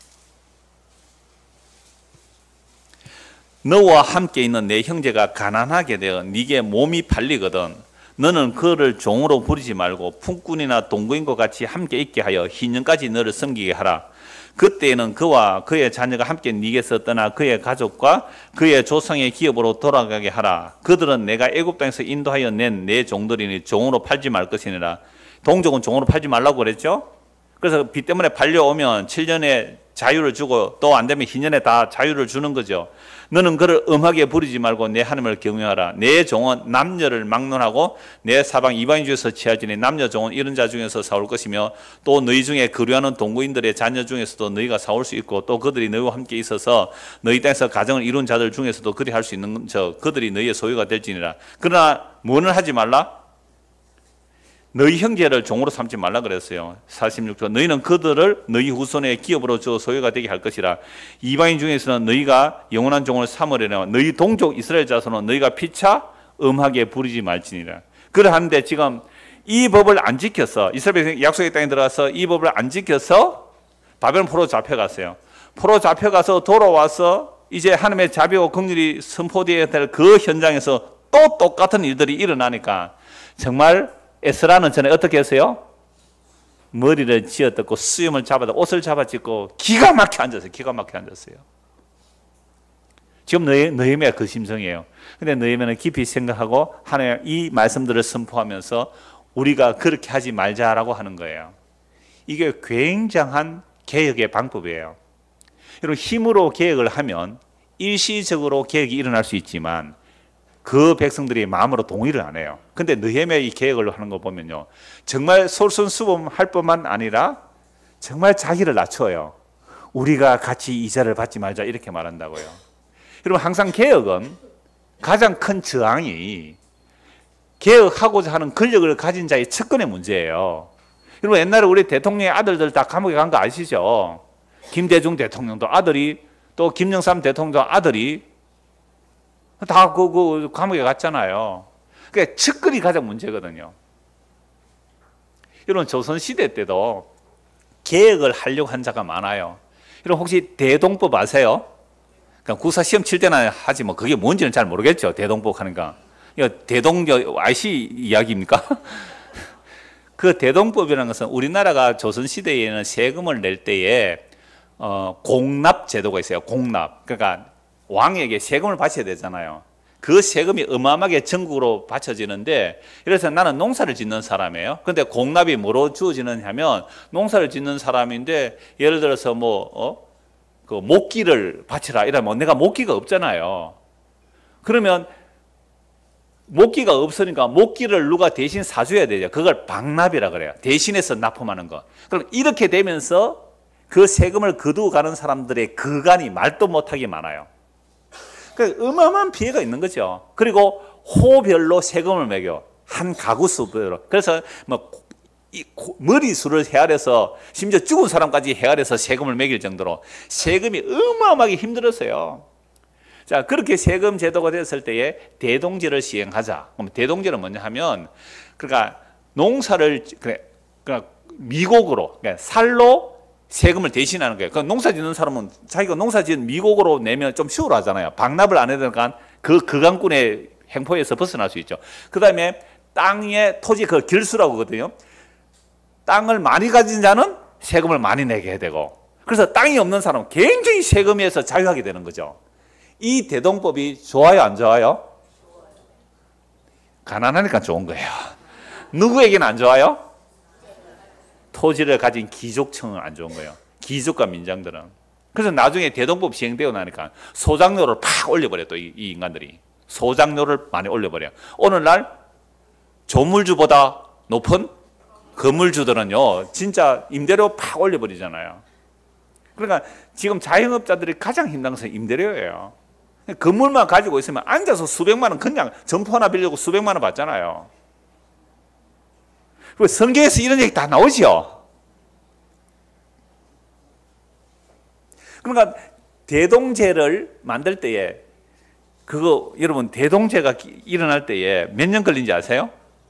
너와 함께 있는 내 형제가 가난하게 되어 네게 몸이 팔리거든 너는 그를 종으로 부리지 말고 품꾼이나 동거인과 같이 함께 있게 하여 희년까지 너를 섬기게 하라. 그때에는 그와 그의 자녀가 함께 네게서 떠나 그의 가족과 그의 조상의 기업으로 돌아가게 하라. 그들은 내가 애굽 땅에서 인도하여 낸 내 종들이니 종으로 팔지 말 것이니라. 동족은 종으로 팔지 말라고 그랬죠. 그래서 빚 때문에 팔려오면 7년의 자유를 주고 또 안 되면 희년에 다 자유를 주는 거죠. 너는 그를 엄하게 부리지 말고 내 하나님을 경외하라. 내 종은 남녀를 막론하고 내 사방 이방인 중에서 취하지니 남녀 종은 이런 자 중에서 사올 것이며 또 너희 중에 거류하는 동거인들의 자녀 중에서도 너희가 사올 수 있고 또 그들이 너희와 함께 있어서 너희 땅에서 가정을 이룬 자들 중에서도 그리 할 수 있는 그들이 너희의 소유가 될지니라. 그러나 뭐는 하지 말라? 너희 형제를 종으로 삼지 말라 그랬어요. 46절. 너희는 그들을 너희 후손의 기업으로 줘 소유가 되게 할 것이라. 이방인 중에서는 너희가 영원한 종을 삼으려나 너희 동족 이스라엘 자손은 너희가 피차 엄하게 부리지 말지니라. 그러한데 지금 이 법을 안 지켜서 이스라엘 백성이 약속의 땅에 들어가서 이 법을 안 지켜서 바벨론 포로 잡혀갔어요. 포로 잡혀가서 돌아와서 이제 하나님의 자비와 긍휼이 선포되어야 될 그 현장에서 또 똑같은 일들이 일어나니까 정말 에스라는 전에 어떻게 했어요? 머리를 쥐어뜯고 수염을 잡아서 옷을 잡아찢고 기가 막혀 앉았어요. 기가 막혀 앉았어요. 지금 느헤미야 그 심정이에요. 근데 느헤미야는 깊이 생각하고 하나님 이 말씀들을 선포하면서 우리가 그렇게 하지 말자라고 하는 거예요. 이게 굉장한 개혁의 방법이에요. 여러분 힘으로 개혁을 하면 일시적으로 개혁이 일어날 수 있지만 그 백성들이 마음으로 동의를 안 해요. 근데 느헤미야 이 개혁을 하는 거 보면요, 정말 솔선수범할 뿐만 아니라 정말 자기를 낮춰요. 우리가 같이 이자를 받지 말자 이렇게 말한다고요. 여러분 항상 개혁은 가장 큰 저항이 개혁하고자 하는 권력을 가진 자의 측근의 문제예요. 여러분 옛날에 우리 대통령의 아들들 다 감옥에 간 거 아시죠? 김대중 대통령도 아들이, 또 김영삼 대통령도 아들이 다 그 감옥에 갔잖아요. 그러니까 측근이 가장 문제거든요. 여러분 조선시대 때도 개혁을 하려고 한 자가 많아요. 여러분 혹시 대동법 아세요? 그러니까 국사 시험 칠 때나 하지 뭐 그게 뭔지는 잘 모르겠죠. 대동법 하니까. 이거 IC 이야기입니까? 그 대동법이라는 것은 우리나라가 조선시대에는 세금을 낼 때에 공납 제도가 있어요. 공납. 그러니까 왕에게 세금을 바쳐야 되잖아요. 그 세금이 어마어마하게 전국으로 바쳐지는데, 그래서 나는 농사를 짓는 사람이에요. 근데 공납이 뭐로 주어지느냐면 농사를 짓는 사람인데 예를 들어서 그 목기를 바치라 이러면 내가 목기가 없잖아요. 그러면 목기가 없으니까 목기를 누가 대신 사줘야 되죠. 그걸 방납이라 그래요. 대신해서 납품하는 거. 그럼 이렇게 되면서 그 세금을 거두어 가는 사람들의 그간이 말도 못하게 많아요. 그러니까 어마어마한 피해가 있는 거죠. 그리고 호별로 세금을 매겨. 한 가구 수별로. 그래서 뭐 머리수를 헤아려서 심지어 죽은 사람까지 헤아려서 세금을 매길 정도로 세금이 어마어마하게 힘들었어요. 자, 그렇게 세금 제도가 됐을 때에 대동제를 시행하자. 그럼 대동제는 뭐냐 하면, 그러니까 농사를, 그러니까 미곡으로, 그러니까 살로 세금을 대신하는 거예요. 그러니까 농사 짓는 사람은 자기가 농사 짓는 미곡으로 내면 좀 시원하잖아요. 방납을 안 해야 되니까 그 강꾼의 행포에서 벗어날 수 있죠. 그 다음에 땅의 토지 그 길수라고 하거든요. 땅을 많이 가진 자는 세금을 많이 내게 해야 되고, 그래서 땅이 없는 사람은 굉장히 세금에서 자유하게 되는 거죠. 이 대동법이 좋아요, 안 좋아요? 가난하니까 좋은 거예요. 누구에게는 안 좋아요? 토지를 가진 귀족층은 안 좋은 거예요. 귀족과 민장들은. 그래서 나중에 대동법 시행되고 나니까 소장료를 팍 올려버려. 또 이 인간들이 소장료를 많이 올려버려. 오늘날 조물주보다 높은 건물주들은요, 진짜 임대료 팍 올려버리잖아요. 그러니까 지금 자영업자들이 가장 힘든 것은 임대료예요. 건물만 가지고 있으면 앉아서 수백만 원, 그냥 점포 하나 빌려고 수백만 원 받잖아요. 그리고 성경에서 이런 얘기 다 나오죠. 그러니까 대동제를 만들 때에, 그거 여러분 대동제가 일어날 때에 몇 년 걸린지 아세요?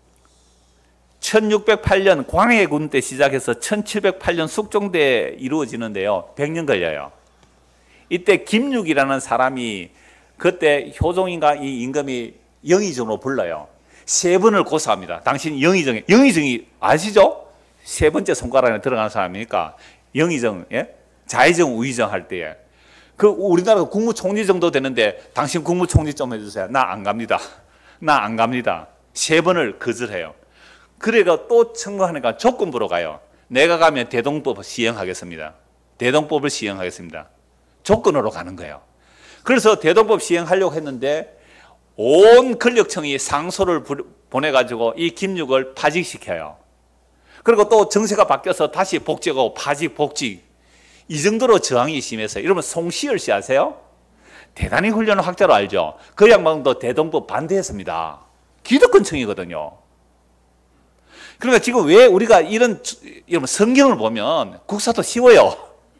1608년 광해군 때 시작해서 1708년 숙종대에 이루어지는데요, 100년 걸려요. 이때 김육이라는 사람이, 그때 효종인가 이 임금이 영의정으로 불러요. 세 번을 고소합니다. 당신 영의정이 아시죠? 세 번째 손가락에 들어가는 사람이니까 영의정, 예? 자의정, 우의정 할 때에 그 우리나라가 국무총리 정도 되는데 당신 국무총리 좀 해주세요. 나 안 갑니다. 나 안 갑니다. 세 번을 거절해요. 그래가 또 청구하니까 조건부로 가요. 내가 가면 대동법 시행하겠습니다. 대동법을 시행하겠습니다. 조건으로 가는 거예요. 그래서 대동법 시행하려고 했는데 온 권력청이 상소를 보내가지고 이 김육을 파직시켜요. 그리고 또 정세가 바뀌어서 다시 복직하고 파직, 복직, 이 정도로 저항이 심해서. 여러분 송시열 씨 아세요? 대단히 훌륭한 학자로 알죠? 그 양반도 대동법 반대했습니다. 기득권층이거든요. 그러니까 지금 왜 우리가 여러분 성경을 보면 국사도 쉬워요.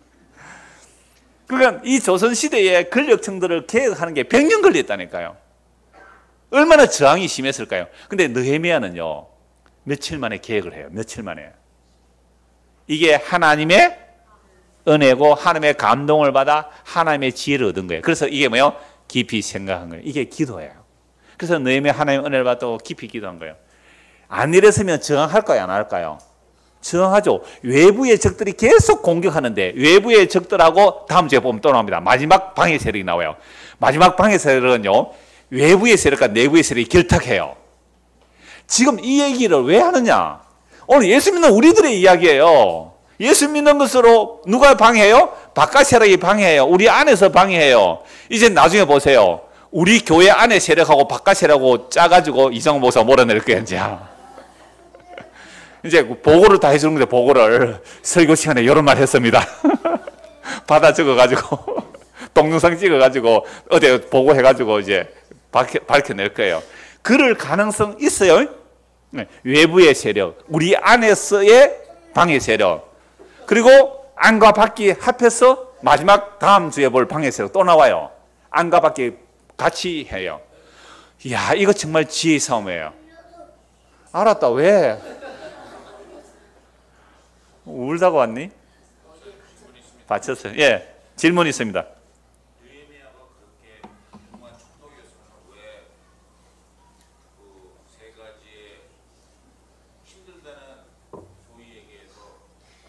그러니까 이 조선시대의 권력층들을 개혁하는 게 100년 걸렸다니까요. 얼마나 저항이 심했을까요? 근데 느헤미야는요, 며칠 만에 개혁을 해요. 며칠 만에. 이게 하나님의 은혜고 하나님의 감동을 받아 하나님의 지혜를 얻은 거예요. 그래서 이게 뭐예요? 깊이 생각한 거예요. 이게 기도예요. 그래서 느헤미야 하나님의 은혜를 받고 깊이 기도한 거예요. 안 이랬으면 저항할까요? 안 할까요? 저항하죠. 외부의 적들이 계속 공격하는데, 외부의 적들하고 다음 주에 보면 또 나옵니다. 마지막 방해 세력이 나와요. 마지막 방해 세력은요, 외부의 세력과 내부의 세력이 결탁해요. 지금 이 얘기를 왜 하느냐? 오늘 예수 믿는 우리들의 이야기예요. 예수 믿는 것으로 누가 방해해요? 바깥 세력이 방해해요. 우리 안에서 방해해요. 이제 나중에 보세요. 우리 교회 안에 세력하고 바깥 세력하고 짜가지고 이정호 목사 몰아낼 거야, 이제 보고를 다 해주는 건데, 보고를 설교 시간에 이런 말 했습니다. 받아 적어가지고 동영상 찍어가지고 어디 보고해가지고 이제 밝혀낼 거예요. 그럴 가능성 있어요. 외부의 세력, 우리 안에서의 방해 세력, 그리고 안과 밖이 합해서 마지막 다음 주에 볼 방해 세력 또 나와요. 안과 밖이 같이 해요. 이야, 이거 정말 지혜의 싸움이에요. 알았다. 왜? 울다가 왔니? 바쳤어요. 예, 질문 있습니다. 느헤미야가 그렇게 정말 총독이었으면 왜 그 세 가지의 힘들다는 소위 얘기해서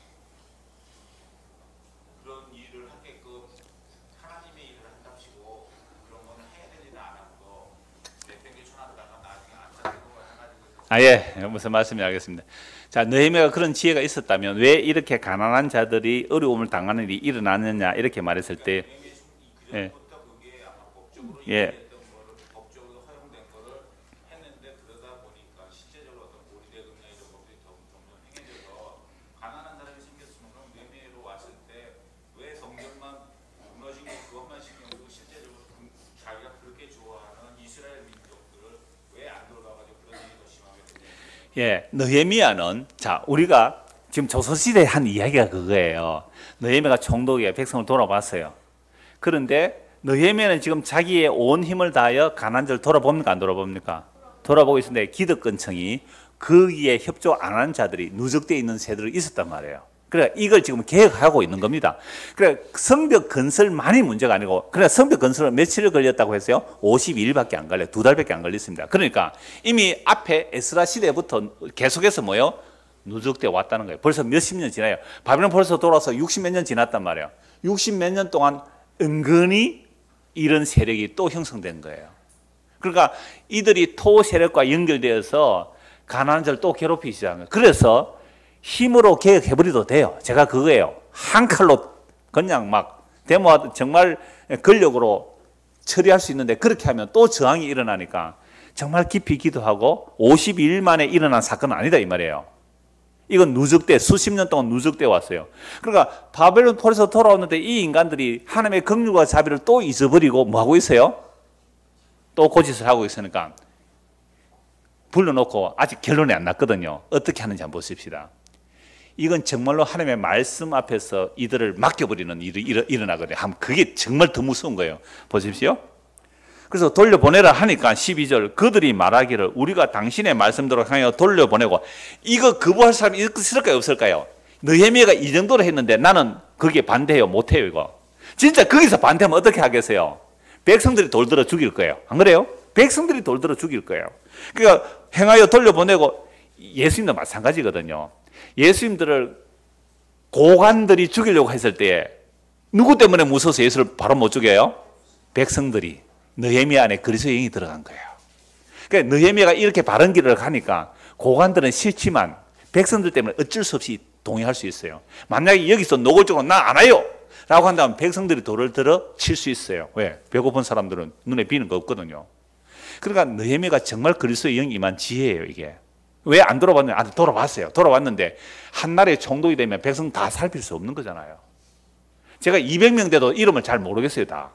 그런 일을 하게끔 하나님의 일을 한답시고 그런 거는 해야 되지는 않았고 내팽개쳐놨다가 나중에 안 잡히고 해가지고. 예, 무슨 말씀인지 알겠습니다. 자, 느헤미야가 그런 지혜가 있었다면 왜 이렇게 가난한 자들이 어려움을 당하는 일이 일어나느냐, 이렇게 말했을 때, 예, 예, 법적으로 허용된 거를 했는데 그러다 보니까 실제적으로 어떤 고리대금이나 이런 것들이 점점 행해져서 가난한 사람이 생겼으면 그럼 느헤미야로 왔을 때 왜 성전만 무너진 게 그것만 신경 쓰고 실제적으로 자기가 그렇게 좋아하는 이스라엘 민족들을 예, 느헤미야는 자 우리가 지금 조선시대에 한 이야기가 그거예요. 느헤미야가 총독에 백성을 돌아봤어요. 그런데 느헤미야는 지금 자기의 온 힘을 다하여 가나안 지역을 돌아봅니까 안 돌아봅니까? 돌아보고 있는데 기득권층이 거기에 협조 안 하는 자들이 누적되어 있는 세들이 있었단 말이에요. 그래 이걸 지금 계획하고 있는 겁니다. 그래 성벽 건설만이 문제가 아니고 그래 성벽 건설은 며칠 걸렸다고 했어요? 52일밖에 안 걸려요. 2달밖에 안 걸렸습니다. 그러니까 이미 앞에 에스라 시대부터 계속해서 뭐예요? 누적되어 왔다는 거예요. 벌써 몇십 년 지나요. 바벨론 벌써 돌아서 60몇 년 지났단 말이에요. 60몇 년 동안 은근히 이런 세력이 또 형성된 거예요. 그러니까 이들이 토 세력과 연결되어서 가나안 지역을 또 괴롭히기 시작한 거예요. 그래서 힘으로 개혁해버려도 돼요. 제가 그거예요. 한 칼로 그냥 막 데모하듯 정말 권력으로 처리할 수 있는데 그렇게 하면 또 저항이 일어나니까 정말 깊이 기도하고 52일 만에 일어난 사건은 아니다 이 말이에요. 이건 누적돼 수십 년 동안 누적돼 왔어요. 그러니까 바벨론 폴에서 돌아오는데 이 인간들이 하나님의 긍휼과 자비를 또 잊어버리고 뭐 하고 있어요? 또 고짓을 하고 있으니까 불러놓고 아직 결론이 안 났거든요. 어떻게 하는지 한번 보십시다. 이건 정말로 하나님의 말씀 앞에서 이들을 맡겨버리는 일이 일어나거든요. 그게 정말 더 무서운 거예요. 보십시오. 그래서 돌려보내라 하니까 12절 그들이 말하기를 우리가 당신의 말씀대로 하여 돌려보내고 이거 거부할 사람이 있을까요 없을까요? 느헤미야가 이 정도로 했는데 나는 거기에 반대해요 못해요 이거. 진짜 거기서 반대하면 어떻게 하겠어요? 백성들이 돌들어 죽일 거예요. 안 그래요? 백성들이 돌들어 죽일 거예요. 그러니까 행하여 돌려보내고 예수님도 마찬가지거든요. 예수님들을 고관들이 죽이려고 했을 때 누구 때문에 무서워서 예수를 바로 못 죽여요? 백성들이. 느헤미야 안에 그리스도의 영이 들어간 거예요. 그러니까 느헤미야가 이렇게 바른 길을 가니까 고관들은 싫지만 백성들 때문에 어쩔 수 없이 동의할 수 있어요. 만약에 여기서 노골적으로 나 안 와요 라고 한다면 백성들이 돌을 들어 칠 수 있어요. 왜? 배고픈 사람들은 눈에 비는 거 없거든요. 그러니까 느헤미야가 정말 그리스도의 영이 임한 지혜예요 이게. 왜 안 돌아봤느냐? 돌아봤어요. 돌아왔는데 한 나라의 총독이 되면 백성 다 살필 수 없는 거잖아요. 제가 200명 돼도 이름을 잘 모르겠어요 다.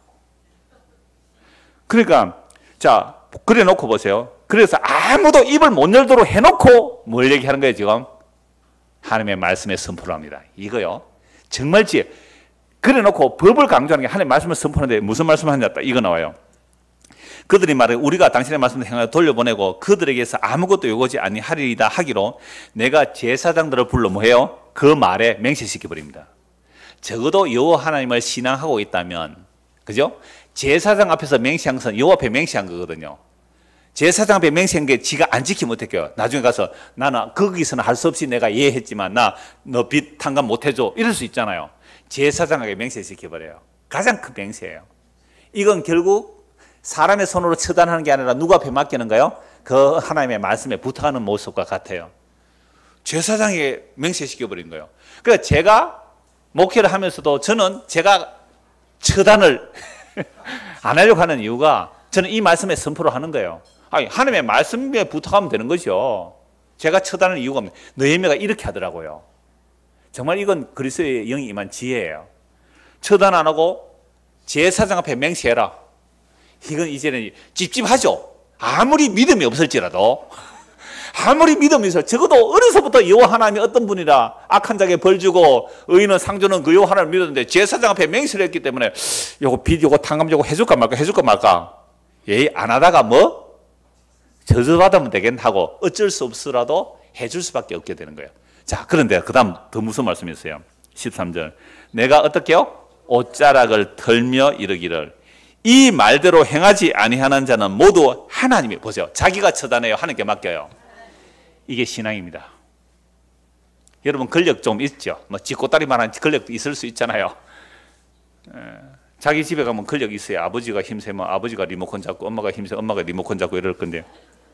그러니까 자 그래 놓고 보세요. 그래서 아무도 입을 못 열도록 해놓고 뭘 얘기하는 거예요 지금? 하나님의 말씀에 선포를 합니다. 이거요. 정말 지혜. 그래 놓고 법을 강조하는 게 하나님의 말씀을 선포하는데 무슨 말씀을 하냐 이거 나와요. 그들이 말해 우리가 당신의 말씀을 행하여 돌려보내고 그들에게서 아무것도 요구하지 아니하리이다 하기로 내가 제사장들을 불러 뭐해요? 그 말에 맹세시켜버립니다. 적어도 여호와 하나님을 신앙하고 있다면 그죠? 제사장 앞에서 맹세한 것은 여호와 앞에 맹세한 거거든요. 제사장 앞에 맹세한 게 지가 안 지키면 어떡해요? 나중에 가서 나는 거기서는 할 수 없이 내가 이해했지만 너 빚 탕감 못 해줘 이럴 수 있잖아요. 제사장에게 맹세시켜버려요. 가장 큰 맹세예요. 이건 결국 사람의 손으로 처단하는 게 아니라 누구 앞에 맡기는가요? 그 하나님의 말씀에 부탁하는 모습과 같아요. 제사장에게 맹세시켜버린 거예요. 그러니까 제가 목회를 하면서도 저는 제가 처단을 안 하려고 하는 이유가 저는 이 말씀에 선포를 하는 거예요. 아니, 하나님의 말씀에 부탁하면 되는 거죠. 제가 처단하는 이유가 없는 느헤미야가 이렇게 하더라고요. 정말 이건 그리스도의 영이 임한 지혜예요. 처단 안 하고 제사장 앞에 맹세해라. 이건 이제는 찝찝하죠. 아무리 믿음이 없을지라도 아무리 믿음이 있어 적어도 어려서부터 여호와 하나님이 어떤 분이라 악한 자에게 벌 주고 의인은 상 주는 그 여호와 하나님을 믿었는데 제사장 앞에 맹세를 했기 때문에 요거 빚 요거 탕감 요거 해줄까 말까 예, 안 하다가 뭐 저주받으면 되겠나 하고 어쩔 수 없으라도 해줄 수밖에 없게 되는 거예요. 자, 그런데 그 다음 더 무슨 말씀이 있어요? 13절 내가 어떻게요? 옷자락을 털며 이르기를 이 말대로 행하지 아니하는 자는 모두 하나님이 보세요. 자기가 처단해요. 하나님께 맡겨요. 이게 신앙입니다. 여러분 권력 좀 있죠. 뭐 쥐꼬다리만한 권력도 있을 수 있잖아요. 자기 집에 가면 권력이 있어요. 아버지가 힘세면 아버지가 리모컨 잡고 엄마가 힘세면 엄마가 리모컨 잡고 이럴 건데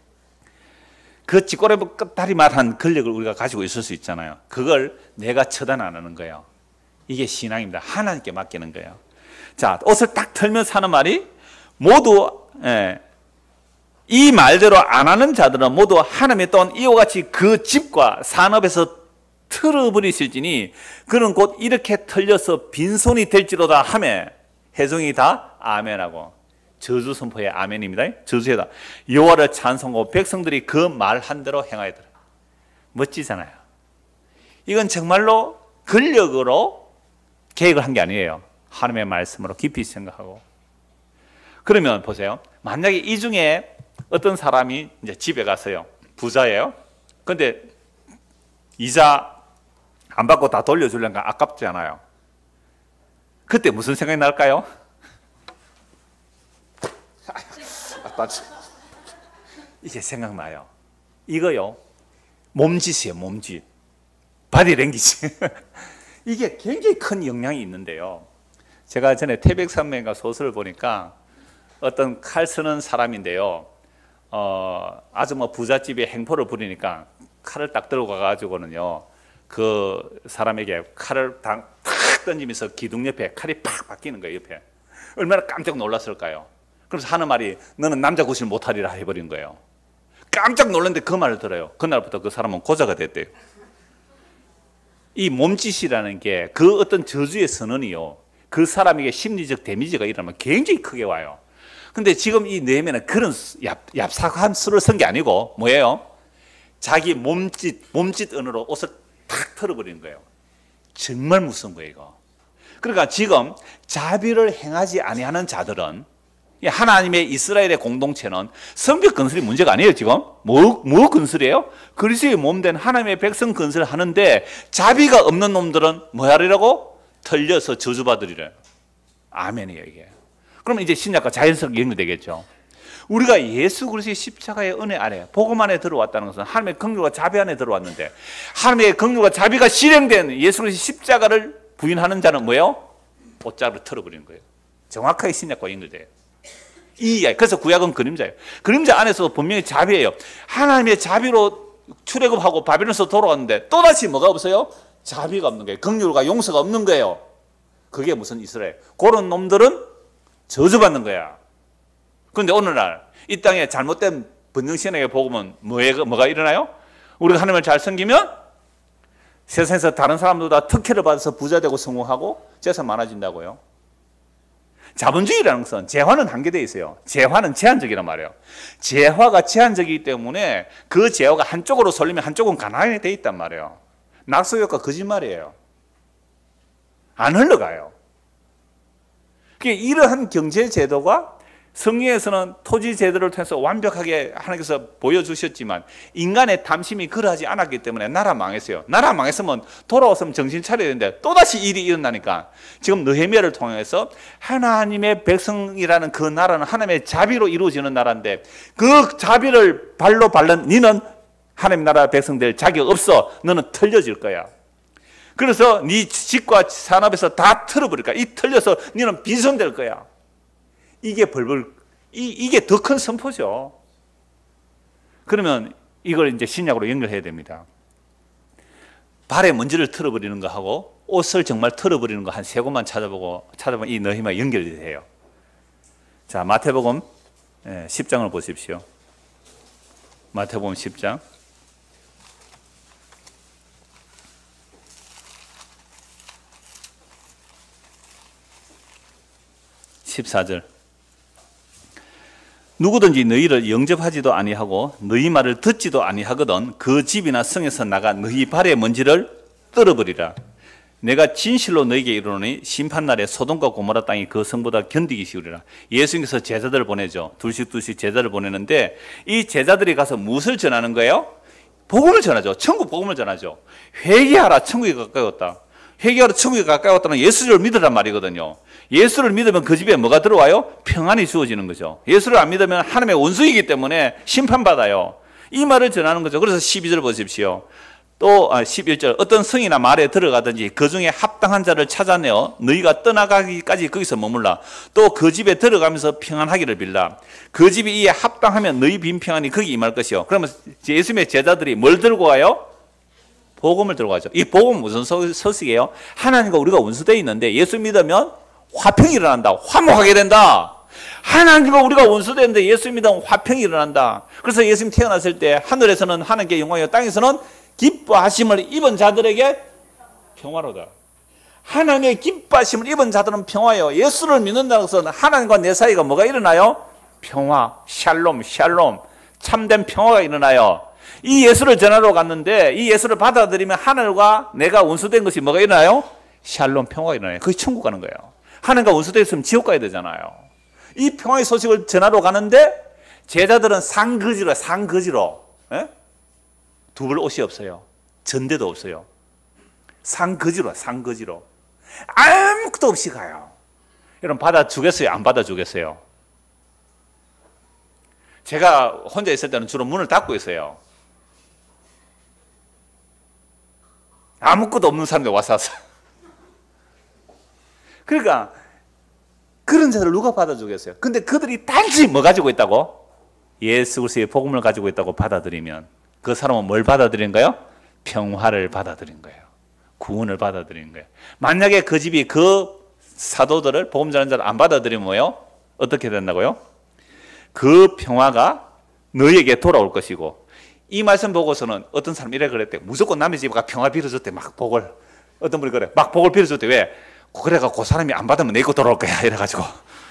그 쥐꼬다리만한 권력을 우리가 가지고 있을 수 있잖아요. 그걸 내가 처단 안 하는 거예요. 이게 신앙입니다. 하나님께 맡기는 거예요. 자, 옷을 딱 털면서 하는 말이 모두 이 말대로 안 하는 자들은 모두 하나님의 또한 이와 같이 그 집과 산업에서 틀어버리실지니 그는 곧 이렇게 털려서 빈손이 될지로다 하며 회중이 다 아멘하고 저주 선포의 아멘입니다. 저주에다 여호와를 찬송하고 백성들이 그 말 한 대로 행하였더라. 멋지잖아요. 이건 정말로 근력으로 계획을 한 게 아니에요. 하나님의 말씀으로 깊이 생각하고. 그러면 보세요. 만약에 이 중에 어떤 사람이 이제 집에 갔어요. 부자예요. 근데 이자 안 받고 다 돌려주려니까 아깝지 않아요. 그때 무슨 생각이 날까요? 이게 생각나요. 이거요. 몸짓이에요. 몸짓. 바디랭귀지. 이게 굉장히 큰 영향이 있는데요. 제가 전에 태백산맥인가 소설을 보니까 어떤 칼 쓰는 사람인데요. 아주 뭐 부잣집에 행포를 부리니까 칼을 딱 들고 가가지고는요. 그 사람에게 칼을 탁 던지면서 기둥 옆에 칼이 팍 박히는 거예요. 옆에. 얼마나 깜짝 놀랐을까요? 그래서 하는 말이 너는 남자 구실 못하리라 해버린 거예요. 깜짝 놀랐는데 그 말을 들어요. 그날부터 그 사람은 고자가 됐대요. 이 몸짓이라는 게 그 어떤 저주의 선언이요. 그 사람에게 심리적 데미지가 일어나면 굉장히 크게 와요. 근데 지금 이 느헤미야는 그런 얍삭한 수를 쓴 게 아니고 뭐예요? 자기 몸짓 언어로 옷을 탁 털어버리는 거예요. 정말 무서운 거예요, 이거. 그러니까 지금 자비를 행하지 아니하는 자들은 하나님의 이스라엘의 공동체는 성벽 건설이 문제가 아니에요, 지금. 뭐 건설이에요? 그리스도의 몸된 하나님의 백성 건설을 하는데 자비가 없는 놈들은 뭐 하리라고? 털려서 저주받으리래요. 아멘이에요, 이게. 그러면 이제 신약과 자연스럽게 연결되겠죠. 우리가 예수 그리스도의 십자가의 은혜 아래, 복음 안에 들어왔다는 것은 하나님의 긍휼과 자비 안에 들어왔는데 하나님의 긍휼과 자비가 실행된 예수 그리스도의 십자가를 부인하는 자는 뭐예요? 옷자를 털어버리는 거예요. 정확하게 신약과 연결돼요. 이 이야기. 그래서 구약은 그림자예요. 그림자 안에서도 분명히 자비예요. 하나님의 자비로 출애굽하고 바벨론에서 돌아왔는데 또다시 뭐가 없어요? 자비가 없는 거예요. 긍휼과 용서가 없는 거예요. 그게 무슨 이스라엘. 그런 놈들은 저주받는 거야. 그런데 오늘날 이 땅에 잘못된 번영신앙의 복음은 뭐가 일어나요? 우리가 하나님을 잘 섬기면 세상에서 다른 사람들보다 특혜를 받아서 부자 되고 성공하고 재산 많아진다고요. 자본주의라는 것은 재화는 한계되어 있어요. 재화는 제한적이란 말이에요. 재화가 제한적이기 때문에 그 재화가 한쪽으로 쏠리면 한쪽은 가난하게 되어 있단 말이에요. 낙소효과 거짓말이에요. 안 흘러가요. 이러한 경제제도가 성경에서는 토지제도를 통해서 완벽하게 하나님께서 보여주셨지만 인간의 탐심이 그러하지 않았기 때문에 나라 망했어요. 나라 망했으면 돌아왔으면 정신 차려야 되는데 또다시 일이 일어나니까 지금 느헤미야를 통해서 하나님의 백성이라는 그 나라는 하나님의 자비로 이루어지는 나라인데 그 자비를 발로 밟는 너는 하나님 나라 백성 될 자격 없어. 너는 털려질 거야. 그래서 네 집과 산업에서 다 털어버릴 거야. 이 털려서 너는 빈손될 거야. 이게 이게 더 큰 선포죠. 그러면 이걸 이제 신약으로 연결해야 됩니다. 발에 먼지를 털어버리는 거 하고 옷을 정말 털어버리는 거 한 세 곳만 찾아보면 이 느헤미야 연결이 돼요. 자, 마태복음 10장을 보십시오. 마태복음 10장. 14절. 누구든지 너희를 영접하지도 아니하고 너희 말을 듣지도 아니하거든 그 집이나 성에서 나가 너희 발의 먼지를 떨어버리라. 내가 진실로 너희에게 이르노니 심판날에 소돔과 고모라 땅이 그 성보다 견디기 쉬우리라. 예수님께서 제자들을 보내죠. 둘씩 제자를 보내는데 이 제자들이 가서 무엇을 전하는 거예요? 복음을 전하죠. 천국 복음을 전하죠. 회개하라, 천국이 가까이 왔다. 회개하라, 천국이 가까이 왔다는 예수를 믿으란 말이거든요. 예수를 믿으면 그 집에 뭐가 들어와요? 평안이 주어지는 거죠. 예수를 안 믿으면 하나님의 원수이기 때문에 심판받아요. 이 말을 전하는 거죠. 그래서 12절 보십시오. 또 11절. 어떤 성이나 말에 들어가든지 그 중에 합당한 자를 찾아내어 너희가 떠나가기까지 거기서 머물라. 또 그 집에 들어가면서 평안하기를 빌라. 그 집이 이에 합당하면 너희 빈평안이 거기 임할 것이요. 그러면 예수님의 제자들이 뭘 들고 와요? 복음을 들고 가죠. 이 복음은 무슨 소식이에요? 하나님과 우리가 원수되어 있는데 예수 믿으면 화평이 일어난다. 화목하게 된다. 하나님과 우리가 원수되는데 예수 믿으면 화평이 일어난다. 그래서 예수님 태어났을 때 하늘에서는 하나님께 영광이요 땅에서는 기뻐하심을 입은 자들에게 평화로다. 하나님의 기뻐하심을 입은 자들은 평화예요. 예수를 믿는다는 것은 하나님과 내 사이가 뭐가 일어나요? 평화, 샬롬, 참된 평화가 일어나요. 이 예수를 전하러 갔는데 이 예수를 받아들이면 하늘과 내가 원수된 것이 뭐가 일어나요? 샬롬, 평화가 일어나요. 그게 천국 가는 거예요. 하늘과 원수됐으면 지옥 가야 되잖아요. 이 평화의 소식을 전하러 가는데 제자들은 상거지로 예? 두벌 옷이 없어요. 전대도 없어요. 상거지로 아무것도 없이 가요. 여러분 받아주겠어요? 안 받아주겠어요? 제가 혼자 있을 때는 주로 문을 닫고 있어요. 아무것도 없는 사람들 와서 그러니까 그런 자들을 누가 받아주겠어요? 근데 그들이 단지 뭐 가지고 있다고? 예수 그리스도의 복음을 가지고 있다고 받아들이면 그 사람은 뭘 받아들인 거예요? 평화를 받아들인 거예요. 구원을 받아들인 거예요. 만약에 그 집이 그 사도들을 복음 전하는 자를 안 받아들이면 뭐예요? 어떻게 된다고요? 그 평화가 너에게 돌아올 것이고, 이 말씀 보고서는 어떤 사람이 이래 그랬대. 무조건 남의 집에 평화 빌어줬대. 막 복을. 어떤 분이 그래. 막 복을 빌어줬대. 왜? 그래가 그 사람이 안 받으면 내 거 돌아올 거야. 이래가지고.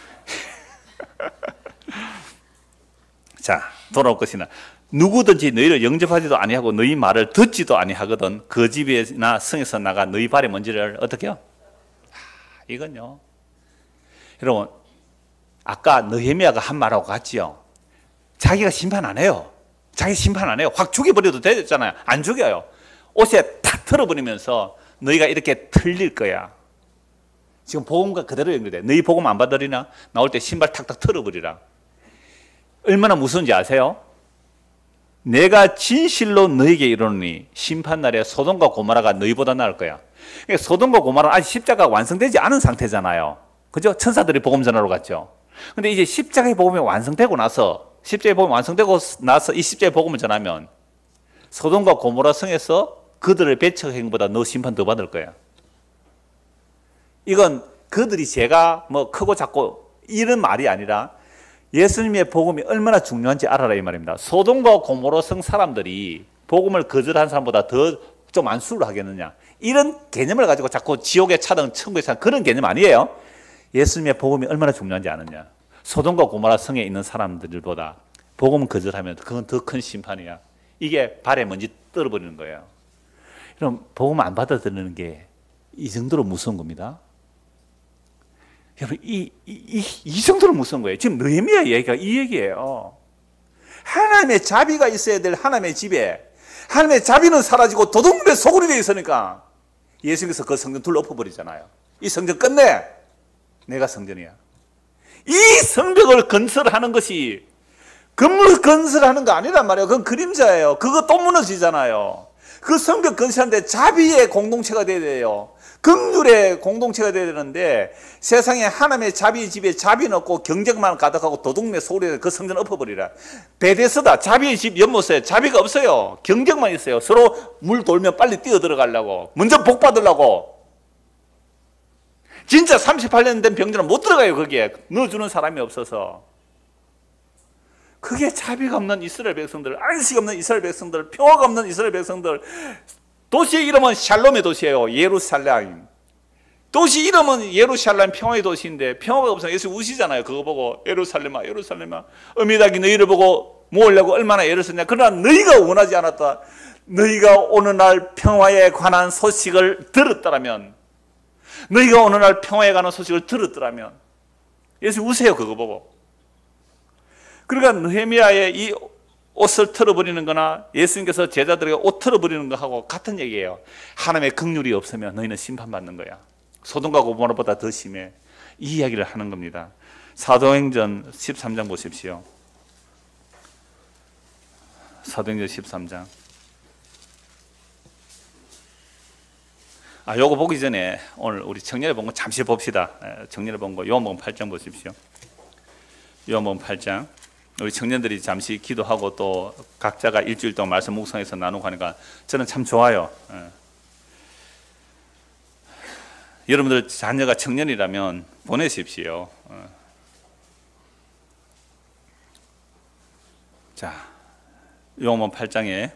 자, 돌아올 것이나 누구든지 너희를 영접하지도 아니하고 너희 말을 듣지도 아니하거든 그 집이나 성에서 나가 너희 발의 먼지를 어떻게 해요? 이건요. 여러분, 아까 느헤미야가 한 말하고 같지요. 자기가 심판 안 해요. 자기 심판 안 해요. 확 죽여버려도 되잖아요. 안 죽여요. 옷에 탁 털어버리면서 너희가 이렇게 틀릴 거야. 지금 복음과 그대로 연결돼. 너희 복음 안 받으리나? 나올 때 신발 탁탁 털어버리라. 얼마나 무서운지 아세요? 내가 진실로 너희에게 이르노니 심판날에 소돔과 고모라가 너희보다 나을 거야. 그러니까 소돔과 고모라는 아직 십자가가 완성되지 않은 상태잖아요. 그죠? 천사들이 복음 전하러 갔죠. 근데 이제 십자가의 복음이 완성되고 나서 이 십자가의 복음을 전하면 소돔과 고모라 성에서 그들을 배척한 것보다 너 심판 더 받을 거야. 이건 그들이 죄가 뭐 크고 작고 이런 말이 아니라 예수님의 복음이 얼마나 중요한지 알아라 이 말입니다. 소돔과 고모라 성 사람들이 복음을 거절한 사람보다 더 좀 안수를 하겠느냐, 이런 개념을 가지고 자꾸 지옥에 차든 천국에 차든 그런 개념 아니에요. 예수님의 복음이 얼마나 중요한지 아느냐. 소돔과 고모라 성에 있는 사람들보다 복음을 거절하면 그건 더 큰 심판이야. 이게 발에 먼지 떨어버리는 거예요. 그럼 복음 안 받아들이는 게 이 정도로 무서운 겁니다. 여러분, 이 정도로 무서운 거예요. 지금 느헤미야 얘기가 이 얘기예요. 하나님의 자비가 있어야 될 하나님의 집에 하나님의 자비는 사라지고 도둑놈의 소굴이 되어 있으니까 예수님께서 그 성전 둘러 엎어버리잖아요. 이 성전 끝내. 내가 성전이야. 이 성벽을 건설하는 것이 건물 건설하는 거 아니란 말이에요. 그건 그림자예요. 그거 또 무너지잖아요. 그 성벽 건설하는데 자비의 공동체가 돼야 돼요. 긍휼의 공동체가 돼야 되는데 세상에 하나님의 자비 집에 자비는 없고 경쟁만 가득하고 도둑내 소리에 그 성전 엎어버리라. 베데스다 자비의 집 연못에 자비가 없어요. 경쟁만 있어요. 서로 물 돌면 빨리 뛰어 들어가려고, 먼저 복 받으려고. 진짜 38년 된 병자는 못 들어가요. 거기에 넣어주는 사람이 없어서. 그게 자비가 없는 이스라엘 백성들, 안식이 없는 이스라엘 백성들, 평화가 없는 이스라엘 백성들. 도시의 이름은 샬롬의 도시예요. 예루살렘. 도시 이름은 예루살렘 평화의 도시인데 평화가 없어서 예수 우시잖아요. 그거 보고 예루살렘아 예루살렘아 어미닭이 너희를 보고 모으려고 얼마나 애를 썼냐. 그러나 너희가 원하지 않았다. 너희가 오늘날 평화에 관한 소식을 들었더라면, 너희가 오늘날 평화에 관한 소식을 들었더라면 예수 우세요. 그거 보고. 그러니까 느헤미야의 이 옷을 털어버리는 거나 예수님께서 제자들에게 옷 털어버리는 거하고 같은 얘기예요. 하나님의 긍휼이 없으면 너희는 심판받는 거야. 소돔과 고모라보다 더 심해. 이 이야기를 하는 겁니다. 사도행전 13장 보십시오. 사도행전 13장. 요거 보기 전에 오늘 우리 정리해 본 거 잠시 봅시다. 정리해 본 거 요한복음 8장 보십시오. 요한복음 8장. 우리 청년들이 잠시 기도하고 또 각자가 일주일 동안 말씀 묵상해서 나누고 하니까 저는 참 좋아요. 여러분들 자녀가 청년이라면 보내십시오. 자, 요한복음 8장에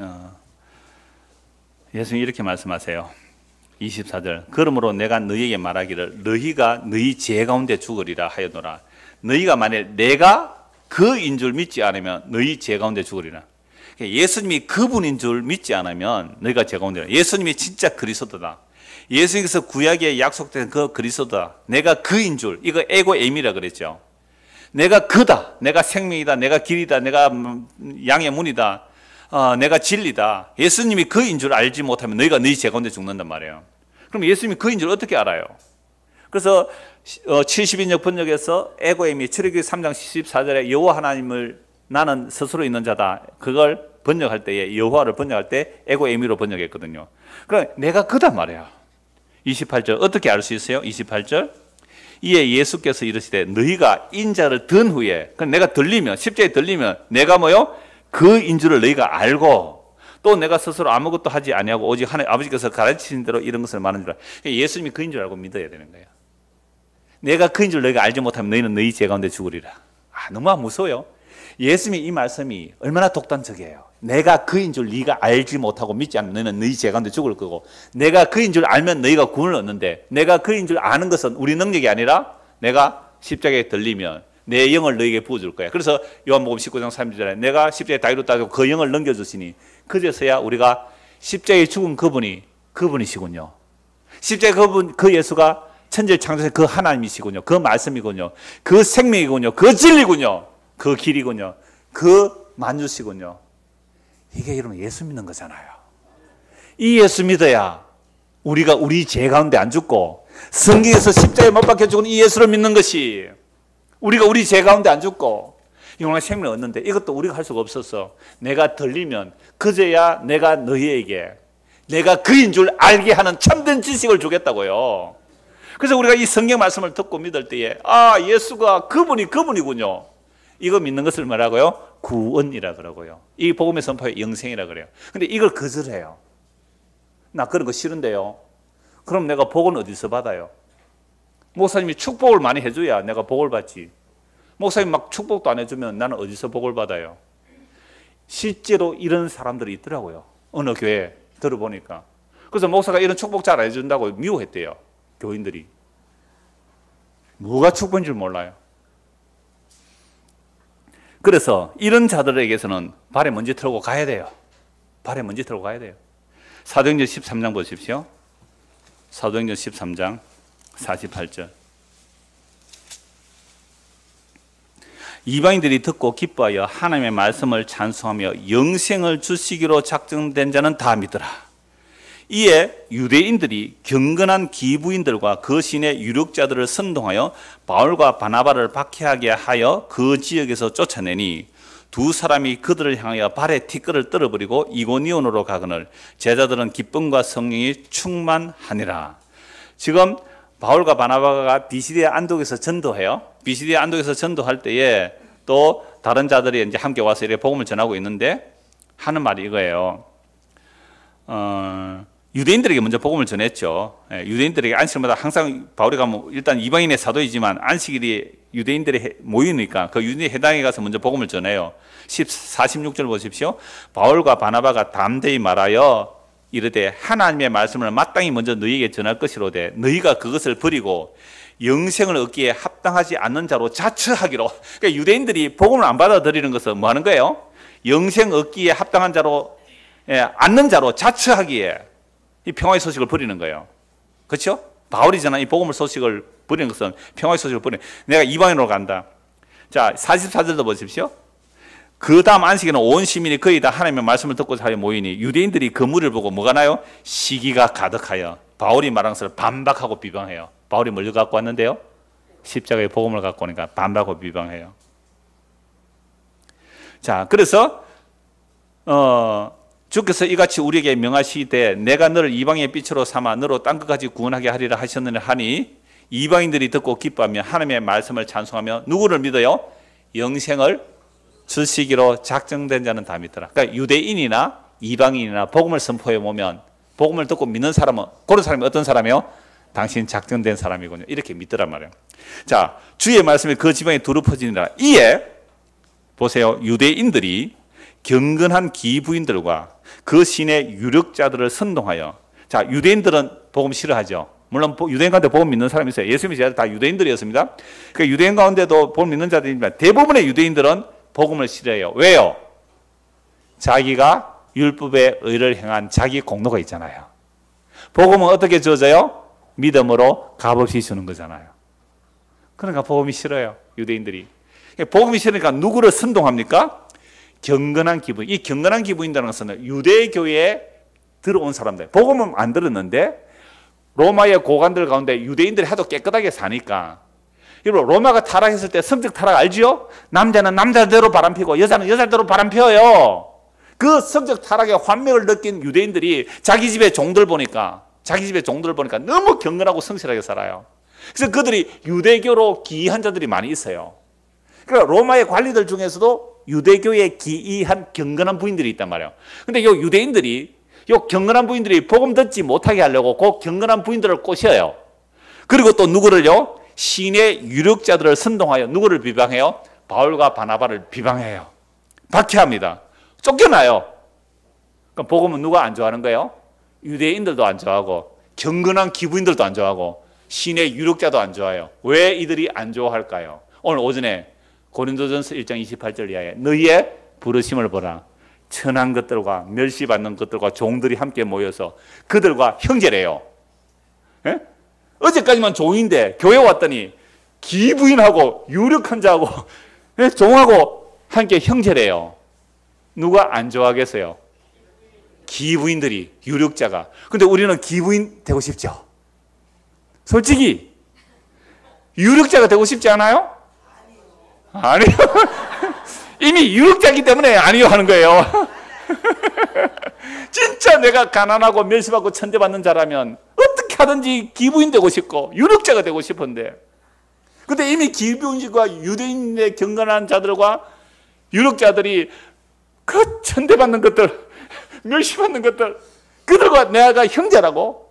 예수님이 이렇게 말씀하세요. 24절. 그러므로 내가 너희에게 말하기를 너희가 너희 죄 가운데 죽으리라 하였노라. 너희가 만일 내가 그인 줄 믿지 않으면 너희 죄 가운데 죽으리라. 예수님이 그분인 줄 믿지 않으면 너희가 제 가운데 예수님이 진짜 그리스도다. 예수님께서 구약에 약속된 그 그리스도다. 내가 그인 줄. 이거 에고에미라 그랬죠. 내가 그다. 내가 생명이다. 내가 길이다. 내가 양의 문이다. 내가 진리다. 예수님이 그인 줄 알지 못하면 너희가 너희 제 가운데 죽는단 말이에요. 그럼 예수님이 그인 줄 어떻게 알아요? 그래서 70인역 번역에서 에고에미 출애굽기 3장 14절에 여호와 하나님을 나는 스스로 있는 자다. 그걸 번역할 때에 여호와를 번역할 때 에고에미로 번역했거든요. 그럼 내가 그단 말이야. 28절 어떻게 알 수 있어요? 28절 이에 예수께서 이르시되 너희가 인자를 든 후에 그럼 내가 들리면 십자가에 들리면 내가 뭐요? 그 인줄을 너희가 알고 또 내가 스스로 아무것도 하지 아니하고 오직 하나님 아버지께서 가르치신 대로 이런 것을 말하는 줄 알아. 예수님이 그인 줄 알고 믿어야 되는 거예요. 내가 그인 줄 너희가 알지 못하면 너희는 너희 죄 가운데 죽으리라. 너무 무서워요. 예수님이 이 말씀이 얼마나 독단적이에요. 내가 그인 줄 네가 알지 못하고 믿지 않으면 너희는 너희 죄 가운데 죽을 거고 내가 그인 줄 알면 너희가 구원을 얻는데 내가 그인 줄 아는 것은 우리 능력이 아니라 내가 십자가에 들리면 내 영을 너희에게 부어줄 거야. 그래서 요한복음 19장 3절에 내가 십자가에 다이로 따지고 그 영을 넘겨주시니 그제서야 우리가 십자가에 죽은 그분이시군요. 십자가에 그 예수가 천지를 창조하신 그 하나님이시군요. 그 말씀이군요. 그 생명이군요. 그 진리군요. 그 길이군요. 그 만주시군요. 이게 여러분 예수 믿는 거잖아요. 이 예수 믿어야 우리가 우리 죄 가운데 안 죽고 성경에서 십자가에 못 박혀 죽은 이 예수를 믿는 것이 우리가 우리 죄 가운데 안 죽고 영원한 생명을 얻는데 이것도 우리가 할 수가 없었어. 내가 들리면 그제야 내가 너희에게 내가 그인 줄 알게 하는 참된 지식을 주겠다고요. 그래서 우리가 이 성경 말씀을 듣고 믿을 때에 예수가 그분이군요. 이거 믿는 것을 뭐라고요? 구원이라 그러고요. 이 복음의 선포의 영생이라 그래요. 근데 이걸 거절해요. 나 그런 거 싫은데요. 그럼 내가 복은 어디서 받아요? 목사님이 축복을 많이 해줘야 내가 복을 받지. 목사님 막 축복도 안 해주면 나는 어디서 복을 받아요? 실제로 이런 사람들이 있더라고요. 어느 교회 들어보니까. 그래서 목사가 이런 축복 잘 안 해준다고 미워했대요. 교인들이. 뭐가 축복인 줄 몰라요. 그래서 이런 자들에게서는 발에 먼지 털고 가야 돼요. 발에 먼지 털고 가야 돼요. 사도행전 13장 보십시오. 사도행전 13장 48절. 이방인들이 듣고 기뻐하여 하나님의 말씀을 찬송하며 영생을 주시기로 작정된 자는 다 믿더라. 이에 유대인들이 경건한 기부인들과 그 신의 유력자들을 선동하여 바울과 바나바를 박해하게 하여 그 지역에서 쫓아내니 두 사람이 그들을 향하여 발에 티끌을 떨어버리고 이고니온으로 가거늘 제자들은 기쁨과 성령이 충만하니라. 지금 바울과 바나바가 비시디아 안독에서 전도해요. 비시디아 안독에서 전도할 때에 또 다른 자들이 이제 함께 와서 이렇게 복음을 전하고 있는데 하는 말이 이거예요. 유대인들에게 먼저 복음을 전했죠. 유대인들에게 안식일마다 항상 바울이 가면 일단 이방인의 사도이지만 안식일이 유대인들이 모이니까 그 유대인 회당에 가서 먼저 복음을 전해요. 46절 보십시오. 바울과 바나바가 담대히 말하여 이르되 하나님의 말씀을 마땅히 먼저 너희에게 전할 것이로되 너희가 그것을 버리고 영생을 얻기에 합당하지 않는 자로 자처하기로. 그러니까 유대인들이 복음을 안 받아들이는 것은 뭐 하는 거예요? 영생 얻기에 합당한 자로 않는 자로 자처하기에 이 평화의 소식을 버리는 거예요. 그렇죠? 바울이 전한 이 복음의 소식을 버리는 것은 평화의 소식을 버리는. 내가 이방인으로 간다. 자, 44절도 보십시오. 그 다음 안식에는 온 시민이 거의 다 하나님의 말씀을 듣고 사이에 모이니 유대인들이 그 무리를 보고 뭐가 나요? 시기가 가득하여 바울이 말한 것을 반박하고 비방해요. 바울이 뭘 갖고 왔는데요? 십자가의 복음을 갖고 오니까 반박하고 비방해요. 자, 그래서 주께서 이같이 우리에게 명하시되 내가 너를 이방의 빛으로 삼아 너로 땅끝까지 구원하게 하리라 하셨느니 하니 이방인들이 듣고 기뻐하며 하나님의 말씀을 찬송하며 누구를 믿어요? 영생을 주시기로 작정된 자는 다 믿더라. 그러니까 유대인이나 이방인이나 복음을 선포해 보면 복음을 듣고 믿는 사람은 그런 사람이 어떤 사람이에요? 당신 작정된 사람이군요. 이렇게 믿더란 말이에요. 자, 주의 말씀이 그 지방에 두루 퍼지니라. 이에 보세요. 유대인들이 경건한 기부인들과 그 신의 유력자들을 선동하여. 자, 유대인들은 복음 싫어하죠. 물론 유대인 가운데 복음 믿는 사람이 있어요. 예수님의 제자들 다 유대인들이었습니다. 그러니까 유대인 가운데도 복음 믿는 자들이지만 대부분의 유대인들은 복음을 싫어해요. 왜요? 자기가 율법의 의를 행한 자기 공로가 있잖아요. 복음은 어떻게 주어져요? 믿음으로 값없이 주는 거잖아요. 그러니까 복음이 싫어요, 유대인들이. 복음이 싫으니까 누구를 선동합니까? 경건한 기부인. 이 경건한 기부인이라는 것은 유대교회에 들어온 사람들. 복음은 안 들었는데 로마의 고관들 가운데 유대인들이 하도 깨끗하게 사니까. 여러분, 로마가 타락했을 때 성적 타락 알지요? 남자는 남자대로 바람피고 여자는 여자대로 바람피어요. 그 성적 타락의 환멸을 느낀 유대인들이 자기 집의 종들 보니까 너무 경건하고 성실하게 살아요. 그래서 그들이 유대교로 기이한 자들이 많이 있어요. 그러니까 로마의 관리들 중에서도 유대교에 기이한 경건한 부인들이 있단 말이에요. 근데 요 유대인들이, 요 경건한 부인들이 복음 듣지 못하게 하려고 그 경건한 부인들을 꼬셔요. 그리고 또 누구를요? 시내 유력자들을 선동하여 누구를 비방해요? 바울과 바나바를 비방해요. 박해합니다. 쫓겨나요. 그럼 복음은 누가 안 좋아하는 거예요? 유대인들도 안 좋아하고 경건한 기부인들도 안 좋아하고 시내 유력자도 안 좋아해요. 왜 이들이 안 좋아할까요? 오늘 오전에 고린도전서 1장 28절 이하에 너희의 부르심을 보라. 천한 것들과 멸시받는 것들과 종들이 함께 모여서 그들과 형제래요. 예? 어제까지만 종인데 교회 왔더니 기부인하고 유력한 자하고 예? 종하고 함께 형제래요. 누가 안 좋아하겠어요? 기부인들이, 유력자가. 근데 우리는 기부인 되고 싶죠? 솔직히 유력자가 되고 싶지 않아요? 아니요. 이미 유력자이기 때문에 아니요 하는 거예요. 진짜 내가 가난하고 멸시받고 천대받는 자라면 어떻게 하든지 기부인 되고 싶고 유력자가 되고 싶은데, 근데 이미 기부인과 유대인의 경건한 자들과 유력자들이 그 천대받는 것들, 멸시받는 것들, 그들과 내가 형제라고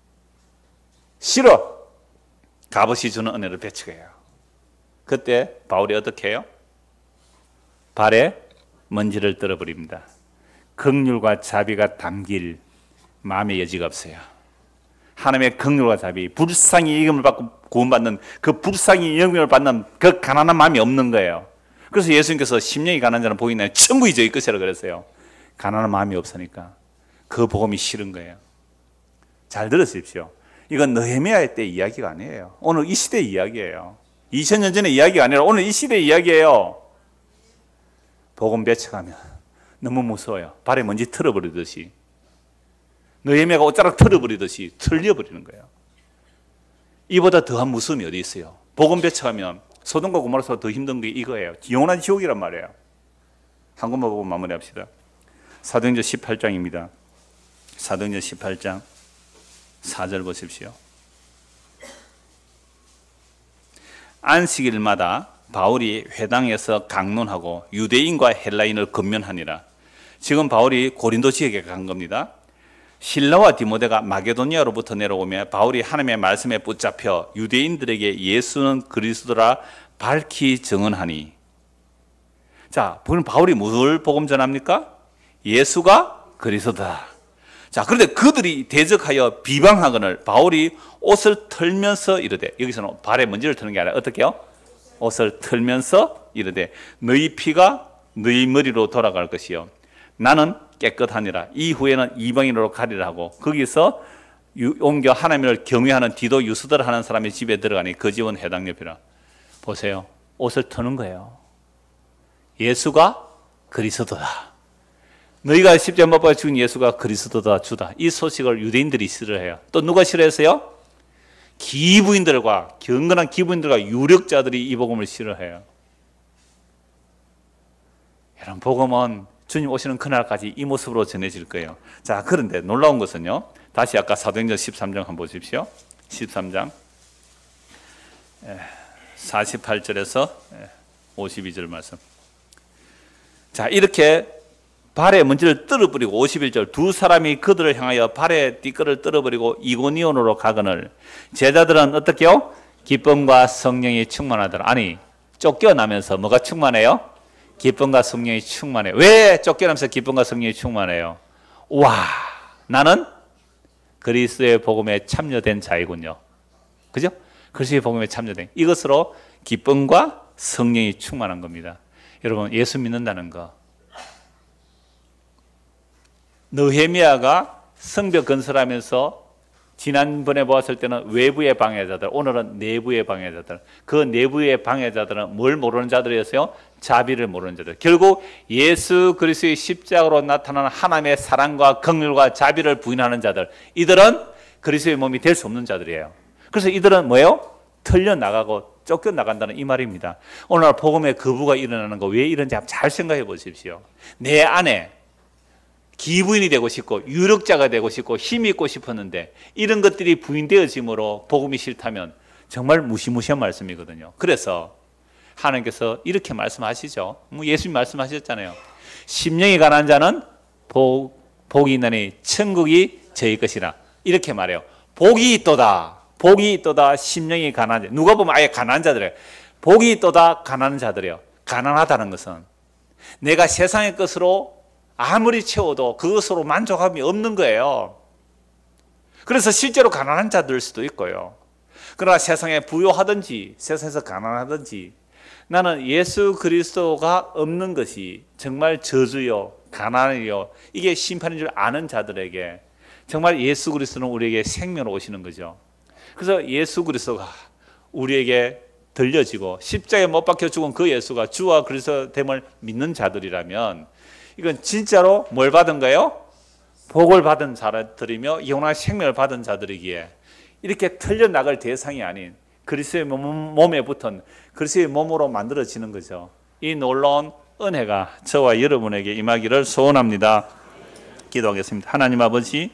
싫어. 값없이 주는 은혜를 배척해요. 그때 바울이 어떻게 해요? 발에 먼지를 떨어버립니다. 긍휼과 자비가 담길 마음의 여지가 없어요. 하나님의 긍휼과 자비, 불쌍히 여김을 받고 구원받는 그 불쌍히 여김을 받는 그 가난한 마음이 없는 거예요. 그래서 예수님께서 심령이 가난한 자는 복이 있나니 천국이 저희 것이라 그랬어요. 가난한 마음이 없으니까 그 복음이 싫은 거예요. 잘 들으십시오. 이건 느헤미야 때 이야기가 아니에요. 오늘 이 시대 이야기예요. 2000년 전의 이야기가 아니라 오늘 이 시대 이야기예요. 복음 배척하면 너무 무서워요. 발에 먼지 털어버리듯이, 느헤미야가 옷자락 털어버리듯이 털려버리는 거예요. 이보다 더한 무서움이 어디 있어요? 복음 배척하면 소돔과 고모라보다 더 힘든 게 이거예요. 영원한 지옥이란 말이에요. 한 것만 보고 마무리합시다. 사도행전 18장입니다. 사도행전 18장 4절 보십시오. 안식일마다 바울이 회당에서 강론하고 유대인과 헬라인을 권면하니라. 지금 바울이 고린도 지역에 간 겁니다. 실라와 디모데가 마게도니아로부터 내려오며 바울이 하나님의 말씀에 붙잡혀 유대인들에게 예수는 그리스도라 밝히 증언하니. 자, 바울이 무엇을 복음 전합니까? 예수가 그리스도다. 자, 그런데 그들이 대적하여 비방하거늘 바울이 옷을 털면서 이르되, 여기서는 발에 먼지를 트는 게 아니라 어떻게 해요? 옷을 털면서 이르되 너희 피가 너희 머리로 돌아갈 것이요 나는 깨끗하니라. 이후에는 이방인으로 가리라 하고 거기서 옮겨 하나님을 경외하는 디도 유스들 하는 사람의 집에 들어가니 그 집은 해당 옆이라. 보세요. 옷을 터는 거예요. 예수가 그리스도다. 너희가 십자가에 못 박혀 죽은 예수가 그리스도다, 주다. 이 소식을 유대인들이 싫어해요. 또 누가 싫어했어요? 기부인들과, 경건한 기부인들과 유력자들이 이 복음을 싫어해요. 여러분, 복음은 주님 오시는 그날까지 이 모습으로 전해질 거예요. 자, 그런데 놀라운 것은요, 다시 아까 사도행전 13장 한번 보십시오. 13장 48절에서 52절 말씀. 자, 이렇게 발에 먼지를 떨어버리고 51절 두 사람이 그들을 향하여 발에 띠끌을 떨어버리고 이고니온으로 가거늘 제자들은 어떻게 해요? 기쁨과 성령이 충만하더라. 아니, 쫓겨나면서 뭐가 충만해요? 기쁨과 성령이 충만해. 왜 쫓겨나면서 기쁨과 성령이 충만해요? 와, 나는 그리스도의 복음에 참여된 자이군요. 그죠? 그리스도의 복음에 참여된 이것으로 기쁨과 성령이 충만한 겁니다. 여러분, 예수 믿는다는 거, 느헤미야가 성벽 건설하면서 지난번에 보았을 때는 외부의 방해자들, 오늘은 내부의 방해자들. 그 내부의 방해자들은 뭘 모르는 자들이었어요? 자비를 모르는 자들. 결국 예수 그리스도의 십자가로 나타나는 하나님의 사랑과 긍휼과 자비를 부인하는 자들. 이들은 그리스도의 몸이 될 수 없는 자들이에요. 그래서 이들은 뭐예요? 털려나가고 쫓겨나간다는 이 말입니다. 오늘날 복음의 거부가 일어나는 거 왜 이런지 한번 잘 생각해 보십시오. 내 안에 기부인이 되고 싶고 유력자가 되고 싶고 힘이 있고 싶었는데 이런 것들이 부인되어짐으로 복음이 싫다면 정말 무시무시한 말씀이거든요. 그래서 하나님께서 이렇게 말씀하시죠. 예수님 말씀하셨잖아요. 심령이 가난한 자는 복이 있나니 천국이 저희 것이라. 이렇게 말해요. 복이 있도다. 복이 있도다. 심령이 가난한 자. 누가 보면 아예 가난한 자들이에요. 복이 있도다. 가난한 자들이에요. 가난하다는 것은 내가 세상의 것으로 아무리 채워도 그것으로 만족함이 없는 거예요. 그래서 실제로 가난한 자들 수도 있고요. 그러나 세상에 부유하든지 세상에서 가난하든지 나는 예수 그리스도가 없는 것이 정말 저주요 가난이요 이게 심판인 줄 아는 자들에게 정말 예수 그리스도는 우리에게 생명으로 오시는 거죠. 그래서 예수 그리스도가 우리에게 들려지고 십자가에 못 박혀 죽은 그 예수가 주와 그리스도 됨을 믿는 자들이라면 이건 진짜로 뭘 받은 거예요? 복을 받은 자들이며 영원한 생명을 받은 자들이기에 이렇게 틀려나갈 대상이 아닌 그리스도의 몸에 붙은 그리스도의 몸으로 만들어지는 거죠. 이 놀라운 은혜가 저와 여러분에게 임하기를 소원합니다. 기도하겠습니다. 하나님 아버지,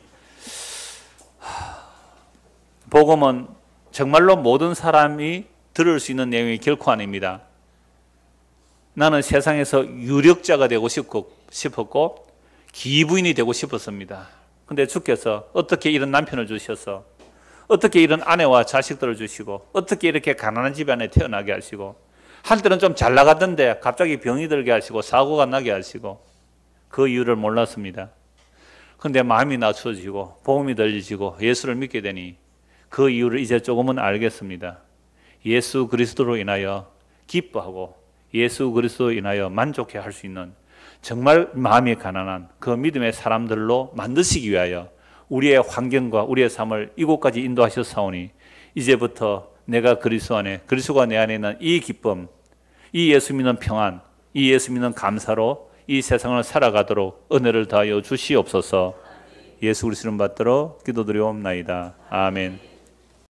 복음은 정말로 모든 사람이 들을 수 있는 내용이 결코 아닙니다. 나는 세상에서 유력자가 되고 싶었고 기부인이 되고 싶었습니다. 근데 주께서 어떻게 이런 남편을 주셔서 어떻게 이런 아내와 자식들을 주시고 어떻게 이렇게 가난한 집안에 태어나게 하시고 할 때는 좀 잘 나가던데 갑자기 병이 들게 하시고 사고가 나게 하시고 그 이유를 몰랐습니다. 근데 마음이 낮춰지고 복음이 들려지고 예수를 믿게 되니 그 이유를 이제 조금은 알겠습니다. 예수 그리스도로 인하여 기뻐하고 예수 그리스도로 인하여 만족해 할 수 있는 정말 마음이 가난한 그 믿음의 사람들로 만드시기 위하여 우리의 환경과 우리의 삶을 이곳까지 인도하셨사오니 이제부터 내가 그리스도 안에 그리스도가 내 안에 있는 이 기쁨, 이 예수 믿는 평안, 이 예수 믿는 감사로 이 세상을 살아가도록 은혜를 다하여 주시옵소서. 예수 그리스도를 받들어 기도드리옵나이다. 아멘.